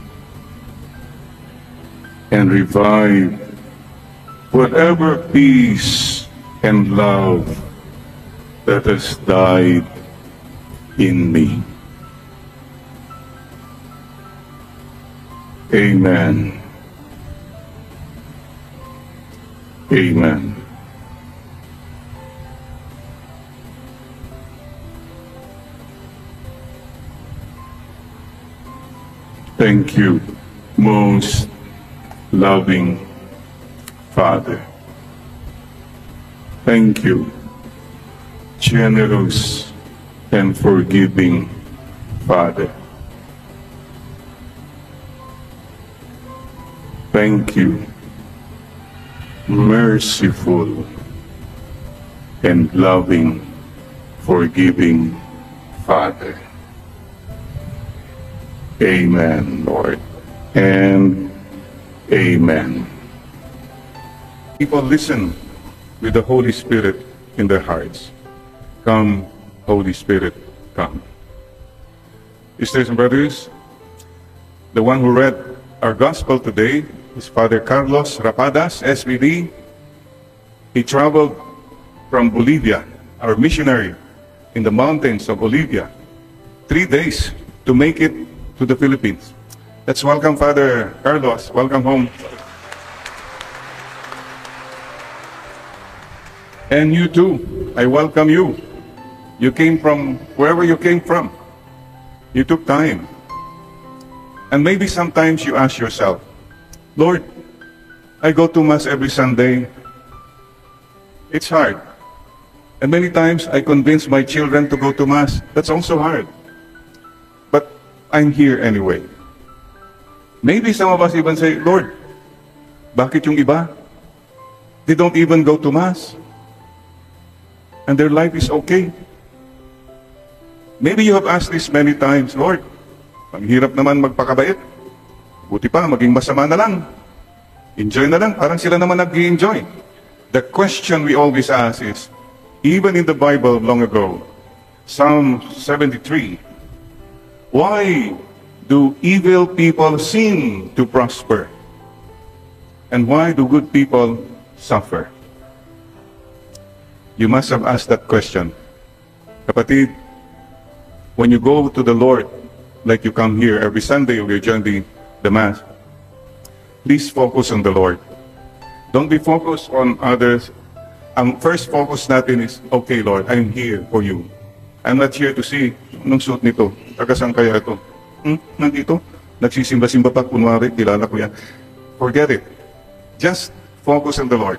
And revive whatever peace and love that has died in me. Amen. Amen. Thank you, most loving Father. Thank you, generous and forgiving Father. Thank you, merciful and loving, forgiving Father. Amen, Lord, and amen. People listen with the Holy Spirit in their hearts. Come, Holy Spirit, come. Sisters and brothers, the one who read our gospel today is Father Carlos Rapadas, SVD. He traveled from Bolivia, our missionary in the mountains of Bolivia, 3 days to make it to the Philippines. Let's welcome Father Carlos. Welcome home. And you too, I welcome you. You came from wherever you came from. You took time. And maybe sometimes you ask yourself, Lord, I go to Mass every Sunday. It's hard. And many times I convince my children to go to Mass. That's also hard. But I'm here anyway. Maybe some of us even say, Lord, bakit yung iba? They don't even go to Mass. And their life is okay. Maybe you have asked this many times, Lord, ang hirap naman magpakabait. Buti pa, maging masama na lang. Enjoy na lang, parang sila naman nag-i-enjoy. The question we always ask is, even in the Bible long ago, Psalm 73, why do evil people seem to prosper? And why do good people suffer? You must have asked that question. Kapatid, when you go to the Lord, like you come here every Sunday or you join the Mass, please focus on the Lord. Don't be focused on others. Ang first focus natin is, okay Lord, I'm here for you. I'm not here to see, anong suit nito? Taga saan kaya ito? Nandito? Nagsisimba-simba pa, kunwari, kilala ko yan. Forget it. Just focus on the Lord.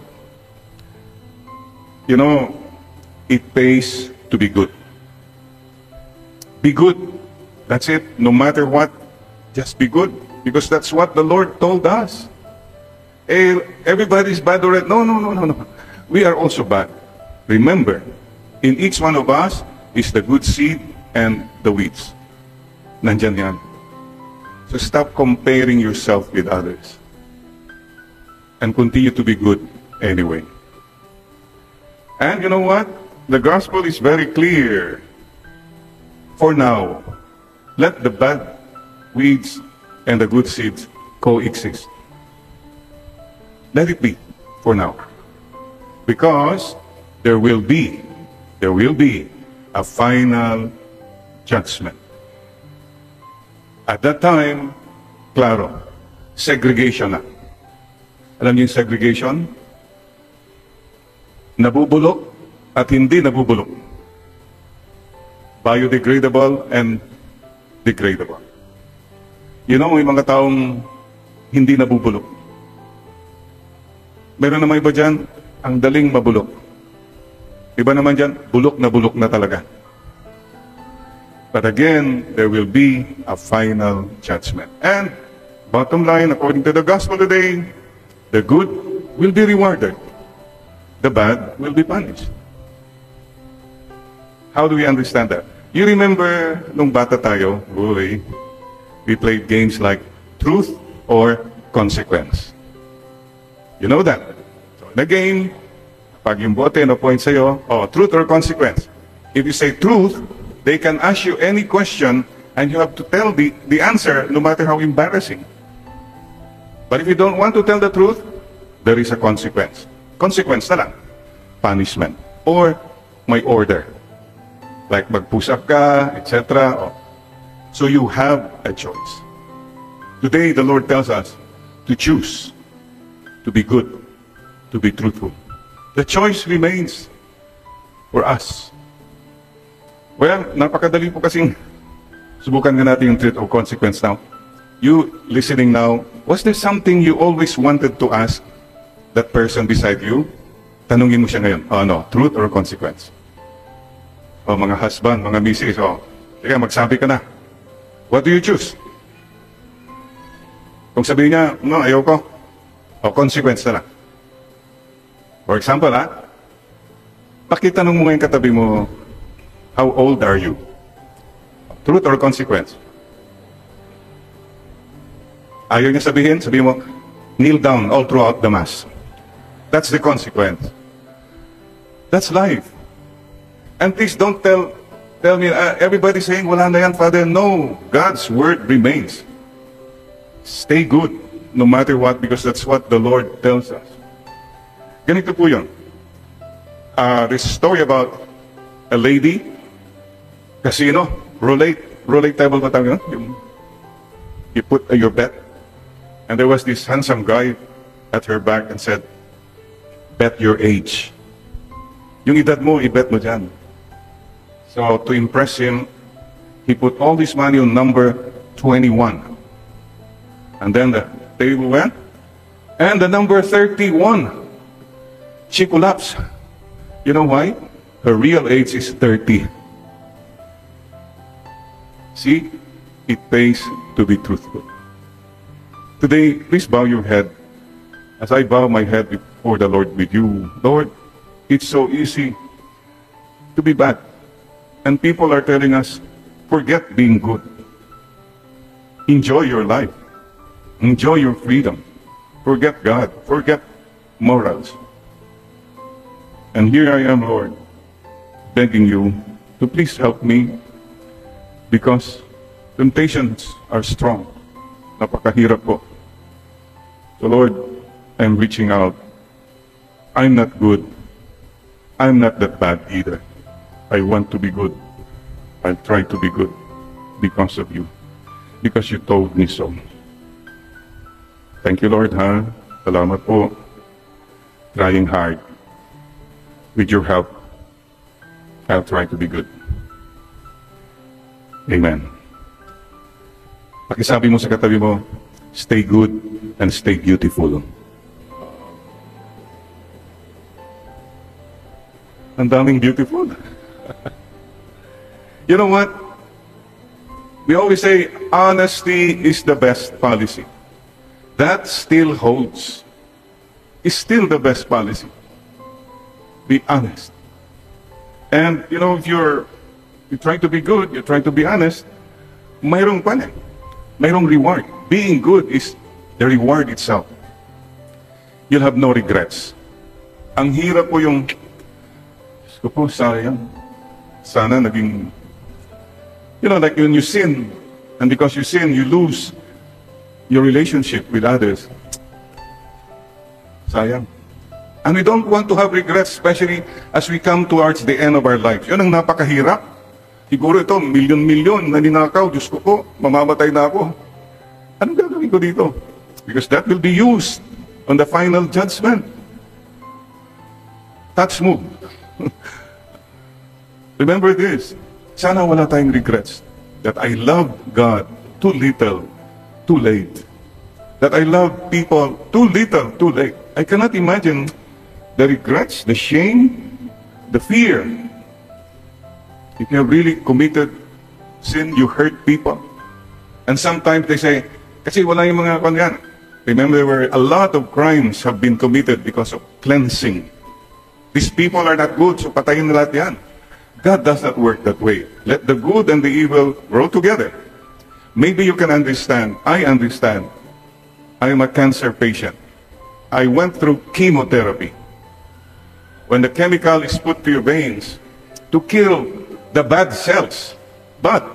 You know, it pays to be good. Be good. That's it. No matter what, just be good. Because that's what the Lord told us. Everybody's bad already. No. We are also bad. Remember, in each one of us is the good seed and the weeds. Nandyan yan. So stop comparing yourself with others. And continue to be good anyway. And you know what? The gospel is very clear. For now, let the bad weeds and the good seeds coexist. Let it be for now. Because there will be a final judgment. At that time, klaro, segregation na. Alam niyo yung segregation? Nabubulok at hindi nabubulok. Biodegradable and degradable. You know, may mga taong hindi nabubulok. Meron naman iba dyan, ang daling mabulok. Iba naman dyan, bulok na talaga. But again, there will be a final judgment. And bottom line, according to the gospel today, the good will be rewarded. The bad will be punished. How do we understand that? You remember nung bata tayo, we played games like truth or consequence. You know that? So in the game, pag yung bote na point sa'yo, truth or consequence. If you say truth, they can ask you any question and you have to tell the answer no matter how embarrassing. But if you don't want to tell the truth, there is a consequence. Consequence na lang. Punishment. Or may order. Like mag-push up ka, etc. So you have a choice. Today, the Lord tells us to choose to be good, to be truthful. The choice remains for us. Well, napakadali po kasing subukan nga natin yung truth or consequence now. You listening now, was there something you always wanted to ask that person beside you? Tanungin mo siya ngayon, truth or consequence? Mga husband, mga misis, sige, magsabi ka na. What do you choose? Kung sabihin niya, no, ayaw ko, consequence na lang. For example, pakitanong mo ngayon katabi mo, how old are you? Truth or consequence? Ayaw niya sabihin mo, kneel down all throughout the Mass. That's the consequence. That's life. And please don't tell me, everybody saying, wala na yan, Father. No, God's word remains. Stay good, no matter what, because that's what the Lord tells us. Ganito po yun. There's a story about a lady, casino, roulette table ba tawag yun? You put your bet, and there was this handsome guy at her back and said, bet your age. Yung edad mo, i-bet mo dyan. So to impress him, he put all this money on number 21. And then the table went, and the number 31, she collapsed. You know why? Her real age is 30. See, it pays to be truthful. Today, please bow your head as I bow my head before the Lord with you. Lord, it's so easy to be bad. And people are telling us, forget being good. Enjoy your life. Enjoy your freedom. Forget God. Forget morals. And here I am, Lord, begging you to please help me because temptations are strong. Napakahirap po. So Lord, I'm reaching out. I'm not good. I'm not that bad either. I want to be good. I'll try to be good because of you. Because you told me so. Thank you, Lord, ha? Salamat po. trying hard. With your help, I'll try to be good. Amen. Pakisabi mo sa katabi mo, stay good and stay beautiful. Ang daming beautiful. You know what? We always say honesty is the best policy. That still holds. It's still the best policy. Be honest. And you know, if you're trying to be good, you're trying to be honest, mayroong pan eh. Mayroong reward. Being good is the reward itself. You'll have no regrets. Ang hirap po yung, Diyos ko po, sayang. Sana naging, you know, like when you sin, and because you sin, you lose your relationship with others. Sayang. And we don't want to have regrets, especially as we come towards the end of our lives. Yun ang napakahirap. Siguro ito, milyon-milyon na ninakaw. Diyos ko po, mamamatay na ako. Anong gagawin ko dito? Because that will be used on the final judgment. Touch move. Remember this. Sana wala tayong regrets. That I love God too little, too late. That I love people too little, too late. I cannot imagine the regrets, the shame, the fear. If you have really committed sin, you hurt people. And sometimes they say, kasi wala yung mga kanyan. Remember, there were a lot of crimes have been committed because of cleansing. These people are not good, so patayin na lahat yan. God does not work that way. Let the good and the evil grow together. Maybe you can understand. I understand. I am a cancer patient. I went through chemotherapy. When the chemical is put to your veins to kill the bad cells. But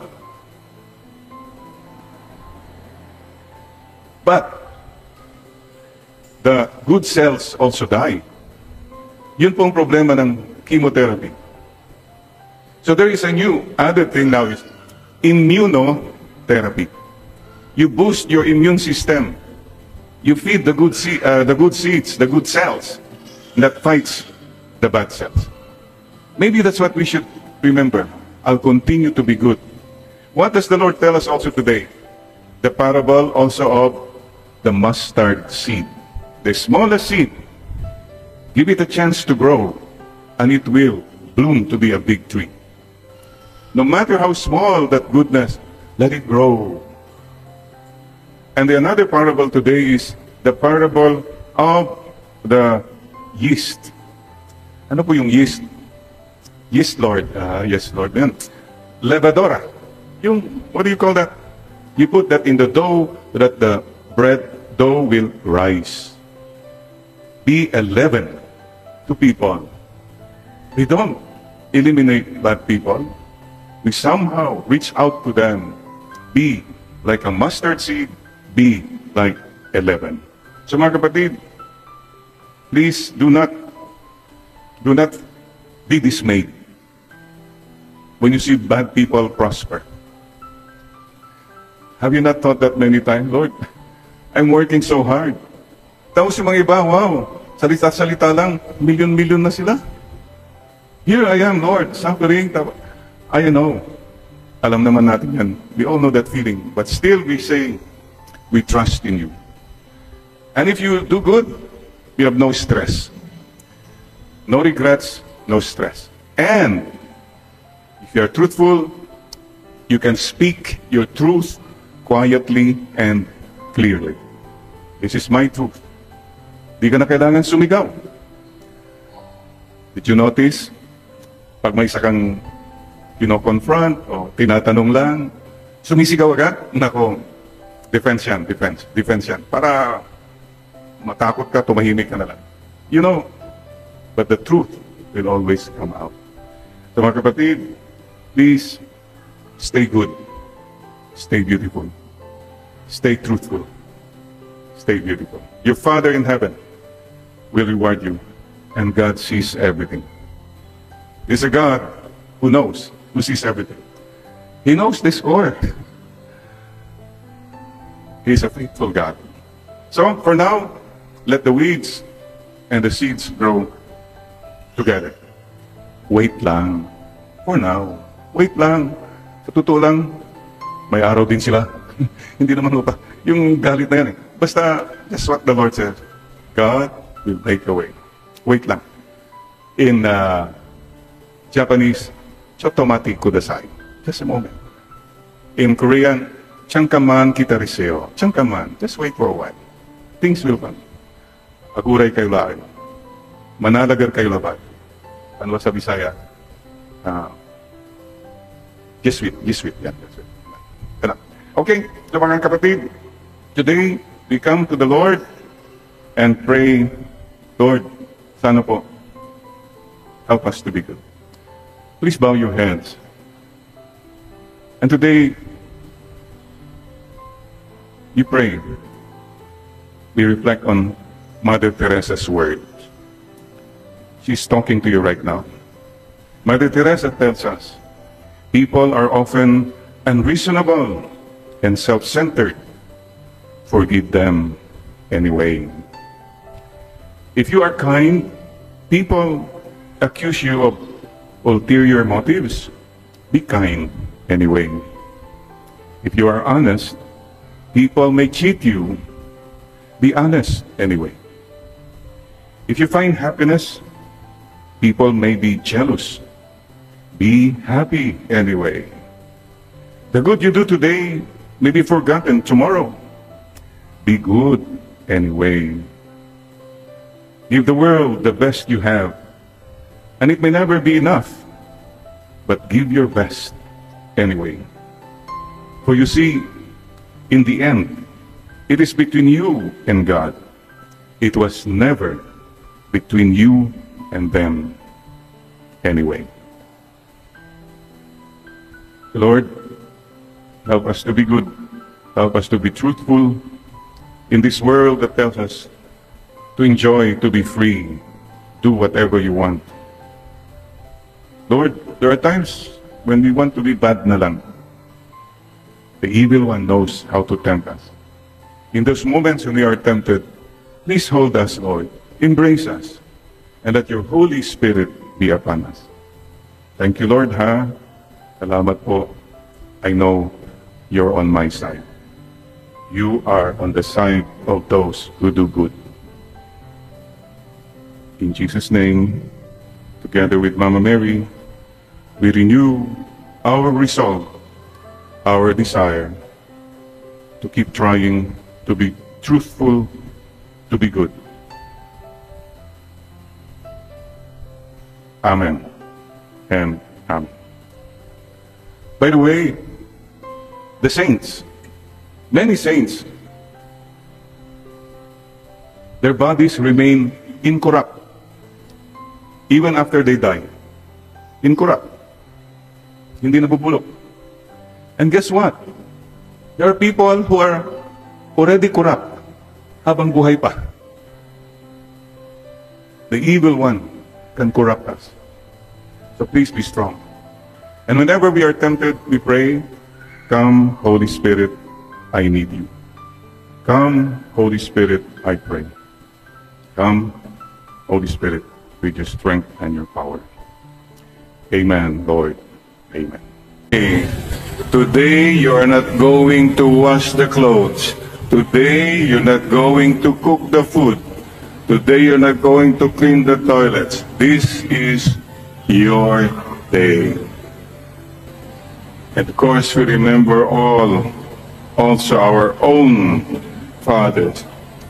the good cells also die. Yun po ang problema ng chemotherapy. So there is a new other thing now is immunotherapy. You boost your immune system. You feed the good seeds, the good cells that fights the bad cells. Maybe that's what we should remember. I'll continue to be good. What does the Lord tell us also today? The parable also of the mustard seed. The smallest seed. Give it a chance to grow, and it will bloom to be a big tree. No matter how small that goodness, let it grow. And the another parable today is the parable of the yeast. Ano po yung yeast? Yeast, Lord. Yes, Lord. Yan. Levadora. Yung, what do you call that? You put that in the dough so that the bread dough will rise. Be a leaven to people. We don't eliminate bad people. We somehow reach out to them. Be like a mustard seed. Be like a leaven. So mga kapatid, please do not be dismayed when you see bad people prosper. Have you not thought that many times? Lord, I'm working so hard. Tapos yung mga iba, wow, salita-salita lang, milyon-milyon na sila. Here I am, Lord, suffering. I know. Alam naman natin yan. We all know that feeling. But still we say, we trust in you. And if you do good, you have no stress. No regrets, no stress. And if you are truthful, you can speak your truth quietly and clearly. This is my truth. Di ka na kailangan sumigaw. Did you notice? Pag may isa kang confront o tinatanong lang, sumisigaw agad? Nako, defense yan, defense yan. Para matakot ka, tumahimik ka na lang. You know, but the truth will always come out. So mga kapatid, please, stay good. Stay beautiful. Stay truthful. Stay beautiful. Your Father in heaven will reward you, and God sees everything. He's a God who knows, who sees everything. He knows this score. He's a faithful God. So, for now, let the weeds and the seeds grow together. Wait lang. For now. Wait lang. Sa totoo lang, may araw din sila. Hindi naman pa. Yung galit na yan eh. Basta, just what the Lord said. God will make a way. Wait lang. In Japanese, chotomati kudasai. Just a moment. In Korean, chankaman kitariseo. Chankaman. Just wait for a while. Things will come. Aguray kayo lahat. Manalagar kayo lahat. Ano sa Bisaya? Just wait. Yan. Okay, so mga kapatid, today we come to the Lord and pray, Lord, sana po, help us to be good. Please bow your heads. And today, you pray. We reflect on Mother Teresa's words. She's talking to you right now. Mother Teresa tells us, people are often unreasonable and self-centered. Forgive them anyway. If you are kind, people accuse you of ulterior motives. Be kind anyway. If you are honest, people may cheat you. Be honest anyway. If you find happiness, people may be jealous. Be happy anyway. The good you do today may be forgotten tomorrow. Be good anyway. Give the world the best you have, and it may never be enough, but give your best anyway. For you see, in the end, it is between you and God. It was never between you and them anyway. Lord, help us to be good. Help us to be truthful in this world that tells us to enjoy, to be free, do whatever you want. Lord, there are times when we want to be bad na lang. The evil one knows how to tempt us. In those moments when we are tempted, please hold us, Lord. Embrace us. And let your Holy Spirit be upon us. Thank you, Lord, ha? Salamat po. I know you're on my side. You are on the side of those who do good. In Jesus' name, together with Mama Mary, we renew our resolve, our desire to keep trying to be truthful, to be good. Amen and amen. By the way, the saints, many saints, their bodies remain incorrupt even after they die. Incorrupt. Hindi nabubulok. And guess what? There are people who are already corrupt habang buhay pa. The evil one can corrupt us. So please be strong. And whenever we are tempted, we pray, come, Holy Spirit, I need you. Come, Holy Spirit, I pray. Come, Holy Spirit, with your strength and your power. Amen, Lord. Amen. Today, you are not going to wash the clothes. Today, you're not going to cook the food. Today, you're not going to clean the toilets. This is your day. And of course, we remember also our own fathers.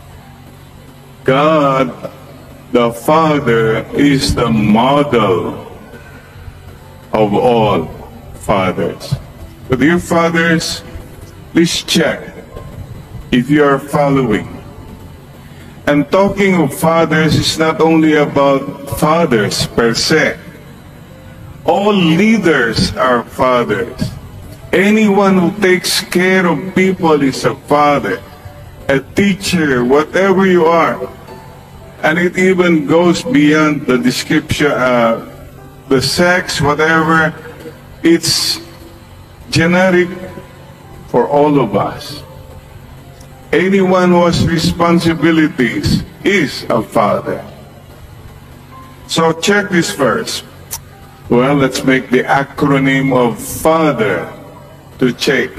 God, the Father, is the model of all fathers. So dear fathers, please check if you are following. And talking of fathers is not only about fathers per se. All leaders are fathers. Anyone who takes care of people is a father, a teacher, whatever you are. And it even goes beyond the description, the sex, whatever. It's generic for all of us. Anyone who has responsibilities is a father. So check this verse. Well, let's make the acronym of Father to check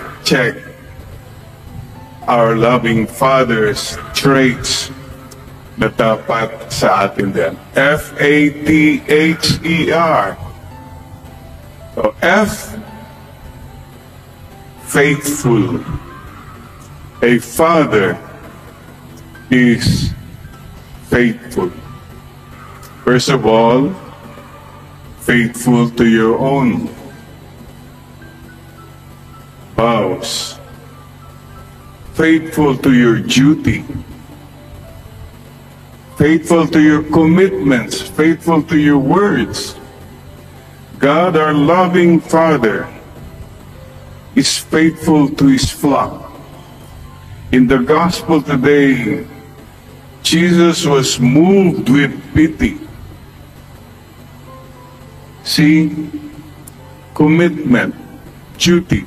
our loving Father's traits na dapat sa atin din. F-A-T-H-E-R. So F, faithful. A father is faithful. First of all, faithful to your own vows. Faithful to your duty. Faithful to your commitments. Faithful to your words. God, our loving Father, is faithful to His flock. In the gospel today, Jesus was moved with pity. See, commitment, duty.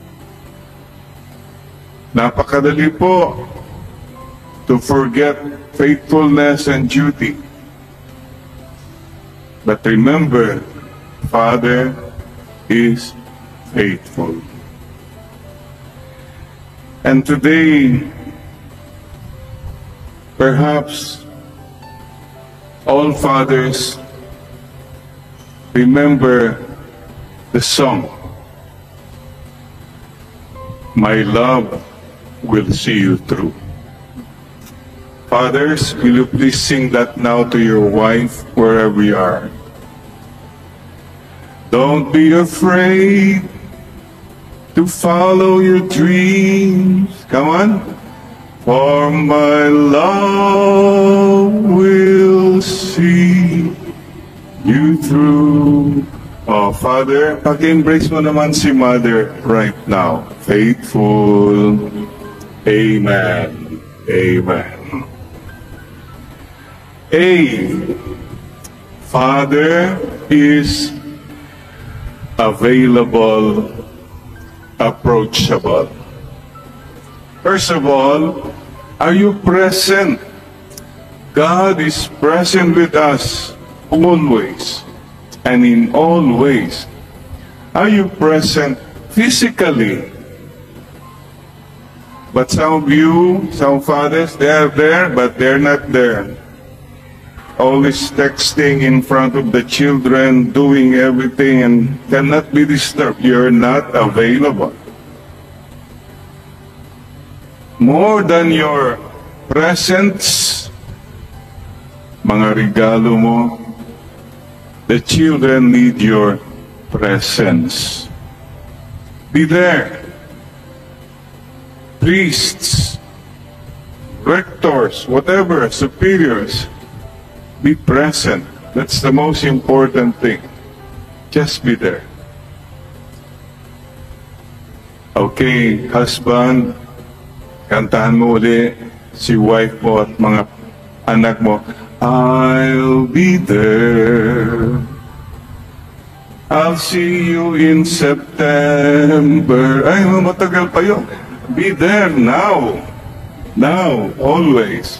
Napakadali po to forget faithfulness and duty. But remember, Father is faithful. And today, perhaps all fathers remember the song, "My love will see you through." Fathers, will you please sing that now to your wife wherever you are? Don't be afraid to follow your dreams. Come on. For my love will see you through. Oh, Father, pag-embrace mo naman si Mother right now. Faithful. Amen. Amen. A. Father is available, approachable. First of all, are you present? God is present with us always and in all ways. Are you present physically? But some of you, some fathers, they are there, but they're not there. Always texting in front of the children, doing everything, and cannot be disturbed. You're not available. More than your presence, mga regalo mo, the children need your presence. Be there. Priests, rectors, whatever, superiors, be present. That's the most important thing. Just be there. Okay, husband, kantahan mo uli si wife mo at mga anak mo. I'll be there. I'll see you in September. Ay, matagal pa yun. Be there now. Now, always.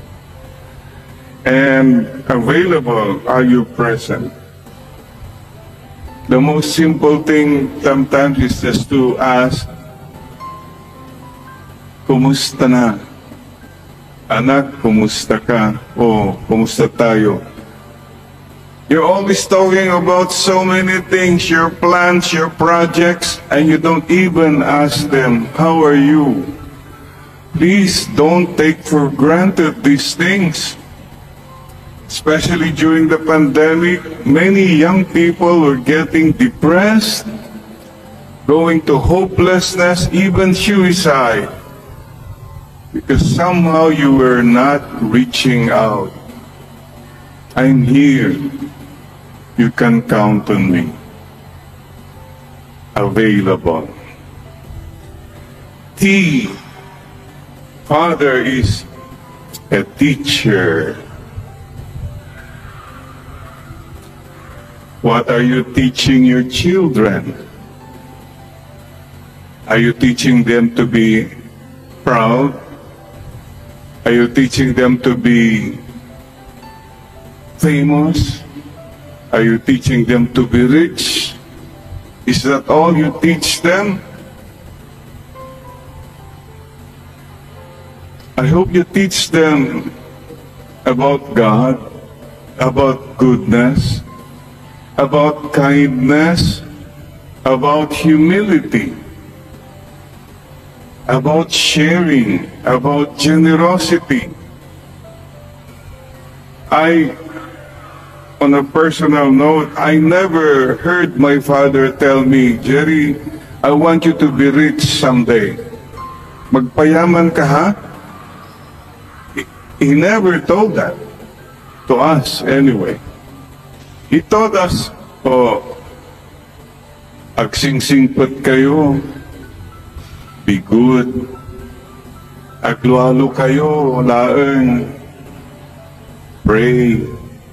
And available, are you present? The most simple thing sometimes is just to ask, kumusta na? Anak, kumusta ka? O, kumusta tayo? You're always talking about so many things, your plans, your projects, and you don't even ask them, how are you? Please don't take for granted these things. Especially during the pandemic, many young people were getting depressed, going to hopelessness, even suicide, because somehow you were not reaching out. I'm here. You can count on me. Available. T. Father is a teacher. What are you teaching your children? Are you teaching them to be proud? Are you teaching them to be famous? Are you teaching them to be rich? Is that all you teach them? I hope you teach them about God, about goodness, about kindness, about humility, about sharing, about generosity. On a personal note, I never heard my father tell me, Jerry, I want you to be rich someday. Magpayaman ka ha? He never told that. To us, anyway. He told us, agsingsingpat kayo, be good, aglualo kayo, laeng, pray,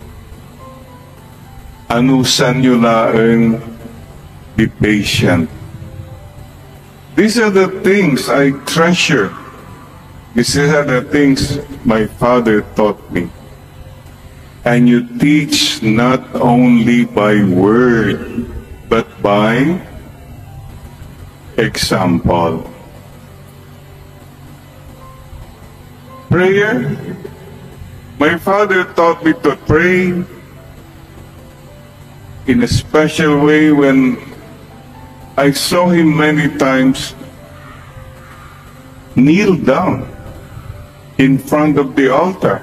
anusan nyo laeng, be patient. These are the things I treasure. These are the things my father taught me. And you teach not only by word, but by example. Prayer. My father taught me to pray in a special way when I saw him many times kneel down in front of the altar.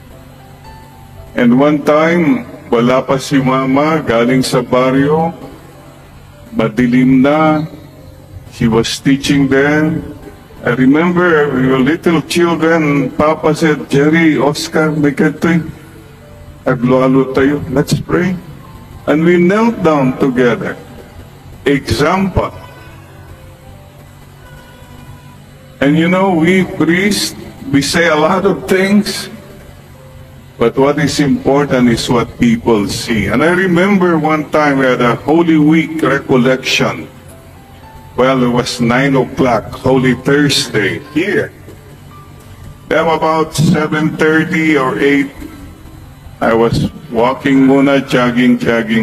And one time, wala pa si mama, galing sa baryo, madilim na, she was teaching there. I remember we were little children, Papa said, Jerry, Oscar, Mikatoy, aglualo tayo, let's pray. And we knelt down together. Example. And you know, we priests, we say a lot of things, but what is important is what people see. And I remember one time we had a Holy Week recollection. Well, it was 9 o'clock, Holy Thursday, here. Then about 7:30 or 8, I was walking muna, jogging.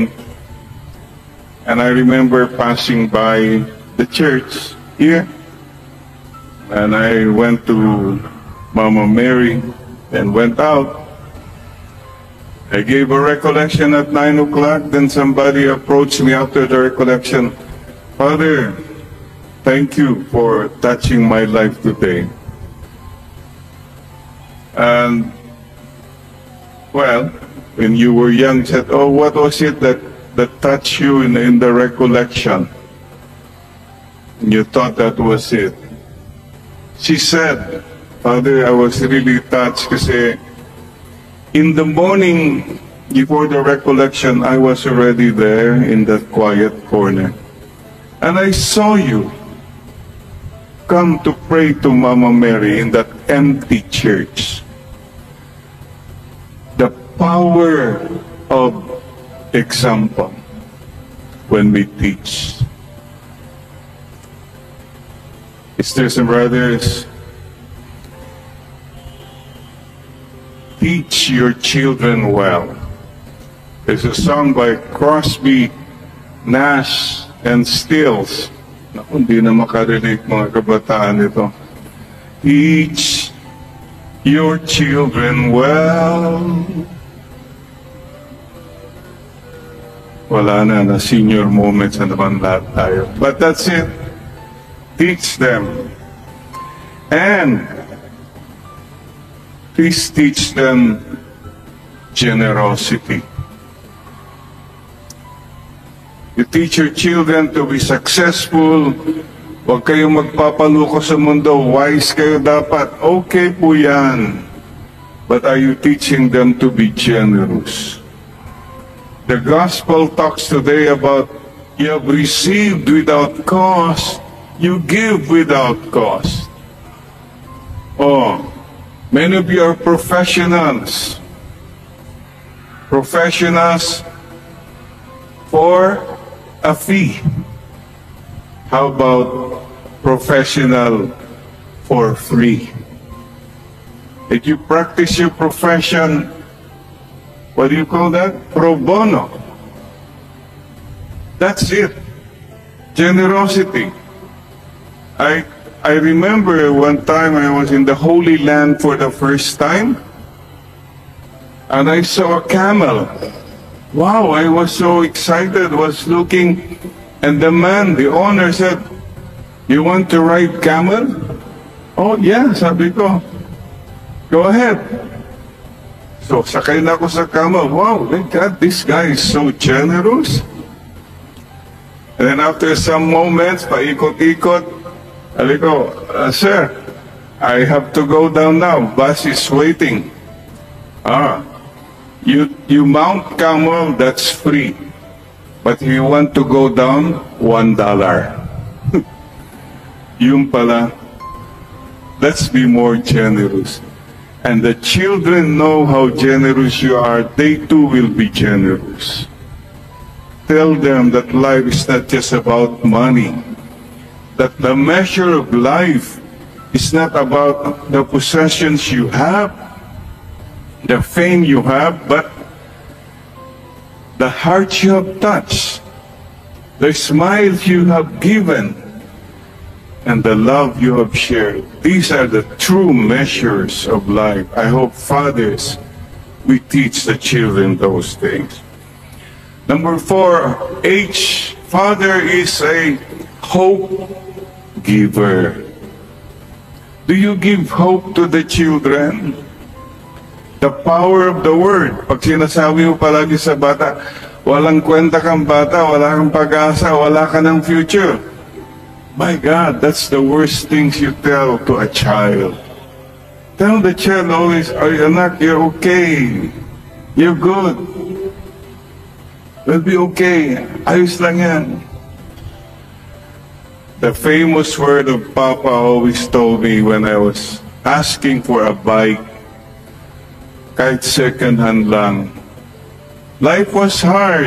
And I remember passing by the church here. And I went to Mama Mary and went out. I gave a recollection at 9 o'clock. Then somebody approached me after the recollection. Father, thank you for touching my life today. And, well, when you were young, said, oh, what was it that touched you in the recollection? And you thought that was it. She said, Father, I was really touched kasi in the morning before the recollection, I was already there in that quiet corner. And I saw you come to pray to Mama Mary in that empty church. The power of example when we teach. Sisters and brothers, teach your children well. There's a song by Crosby, Nash, and Stills. Naku, hindi na makarelate mga kabataan ito. Teach your children well. Wala na senior moments na naman lahat tayo. But that's it. Teach them. And please teach them generosity. You teach your children to be successful. Huwag kayong magpapaluko sa mundo. Wise kayo dapat. Okay po yan. But are you teaching them to be generous? The gospel talks today about you have received without cost. You give without cost. Oh, many of you are professionals. Professionals for a fee. How about professional for free? If you practice your profession, what do you call that? Pro bono. That's it. Generosity. I remember one time I was in the Holy Land for the first time, and I saw a camel. Wow, I was so excited, was looking, and the man, the owner said, "You want to ride camel?" "Oh yeah," sabi ko. "Go ahead." So, sakay na ako sa camel. Wow, my God, this guy is so generous. And then after some moments, paikot-ikot, sabi ko, "Sir, I have to go down now. Bus is waiting." You mount camel, that's free. But if you want to go down, $1. Yung pala, let's be more generous. And the children know how generous you are, they too will be generous. Tell them that life is not just about money. That the measure of life is not about the possessions you have, the fame you have, but the heart you have touched, the smiles you have given, and the love you have shared. These are the true measures of life. I hope fathers, we teach the children those things. Number 4, H, father is a hope giver. Do you give hope to the children? The power of the word. Pag sinasabi mo palagi sa bata, walang kwenta kang bata, wala kang pag-asa, wala ka ng future. My God, that's the worst things you tell to a child. Tell the child always, "Ay, anak, you're okay. You're good. We'll be okay. Ayos lang yan." The famous word of Papa always told me when I was asking for a bike, kahit second hand lang. Life was hard.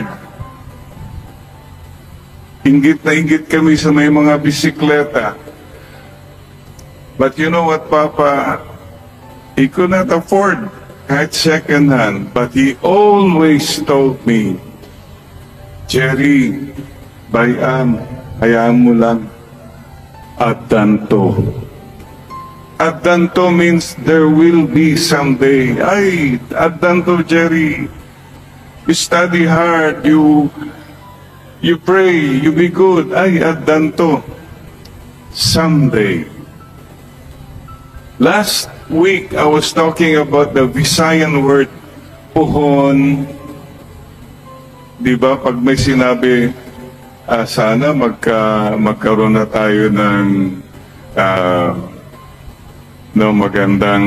Inggit na inggit kami sa may mga bisikleta. But you know what, Papa? He could not afford kahit second hand. But he always told me, "Jerry, hayaan mo lang. Adanto." Adanto means there will be someday. Ay, adanto, Jerry. You study hard, you pray, you be good. Ay, adanto. Someday. Last week, I was talking about the Visayan word, puhon. Diba, pag may sinabi, sana magkaroon na tayo ng magandang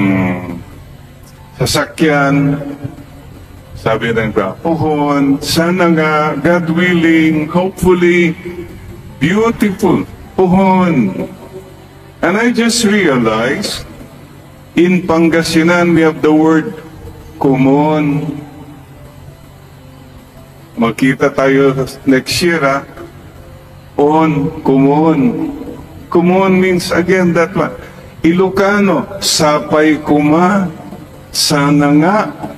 sasakyan. Sabi ng puhon, sana nga, God willing, hopefully, beautiful, puhon. And I just realized, in Pangasinan, we have the word kumon. Makita tayo next year, kumon. Kumon means, again, that one. Ilocano, sapay kuma, sana nga,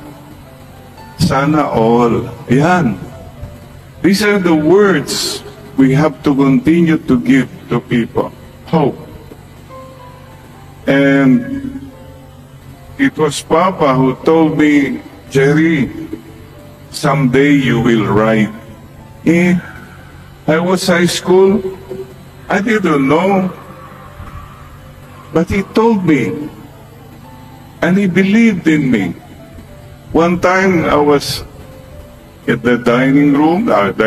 sana all. Yan. These are the words we have to continue to give to people. Hope. And it was Papa who told me, "Jerry, someday you will write." I was high school. I didn't know. But he told me. And he believed in me. One time I was in the dining room,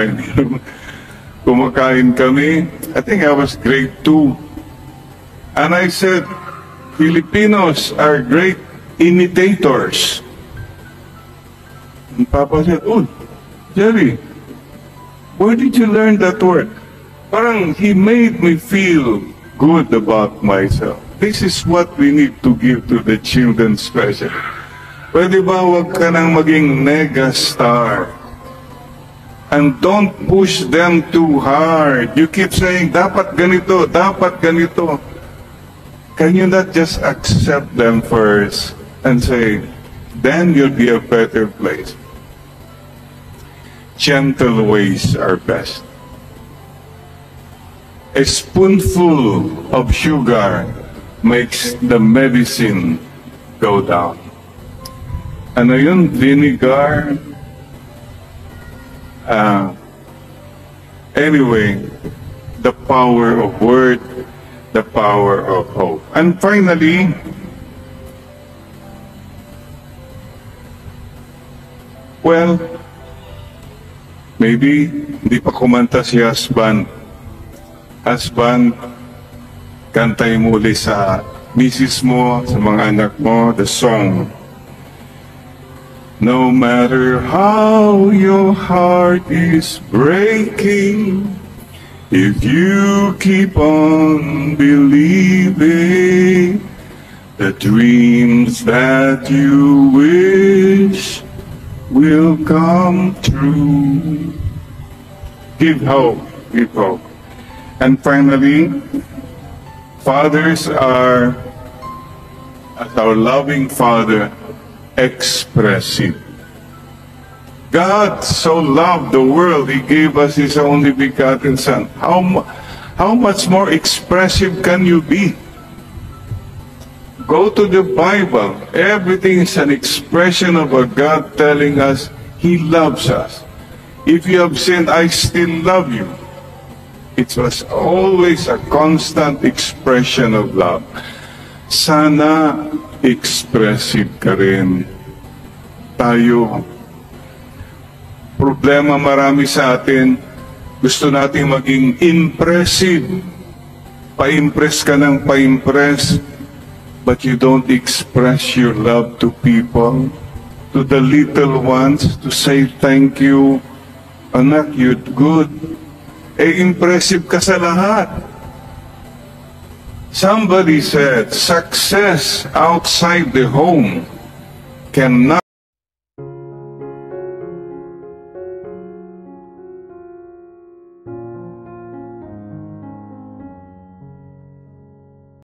kumakain kami. I think I was grade 2. And I said, "Filipinos are great imitators." And Papa said, "Oh, Jerry, where did you learn that word?" Parang he made me feel good about myself. This is what we need to give to the children especially. Pwede ba wag ka nang maging megastar? And don't push them too hard. You keep saying, dapat ganito, dapat ganito. Can you not just accept them first and say, then you'll be a better place? Gentle ways are best. a spoonful of sugar makes the medicine go down. Ano yun? Vinegar? Anyway, the power of word, the power of hope. And finally, well, maybe hindi pa kumanta si husband. Husband, kantay muli sa misis mo, sa mga anak mo, the song. No matter how your heart is breaking, if you keep on believing, the dreams that you wish will come true. Give hope, give hope. And finally, fathers are, as our loving Father, expressive. God so loved the world, He gave us His only begotten Son. How much more expressive can you be? Go to the Bible. Everything is an expression of a God telling us He loves us. If you have sinned, I still love you. It was always a constant expression of love. Sana expressive ka rin. Tayo, problema marami sa atin, gusto natin maging impressive. Pa-impress ka ng pa-impress, but you don't express your love to people, to the little ones, to say thank you, anak, you're good. Impressive ka sa lahat. Somebody said, success outside the home cannot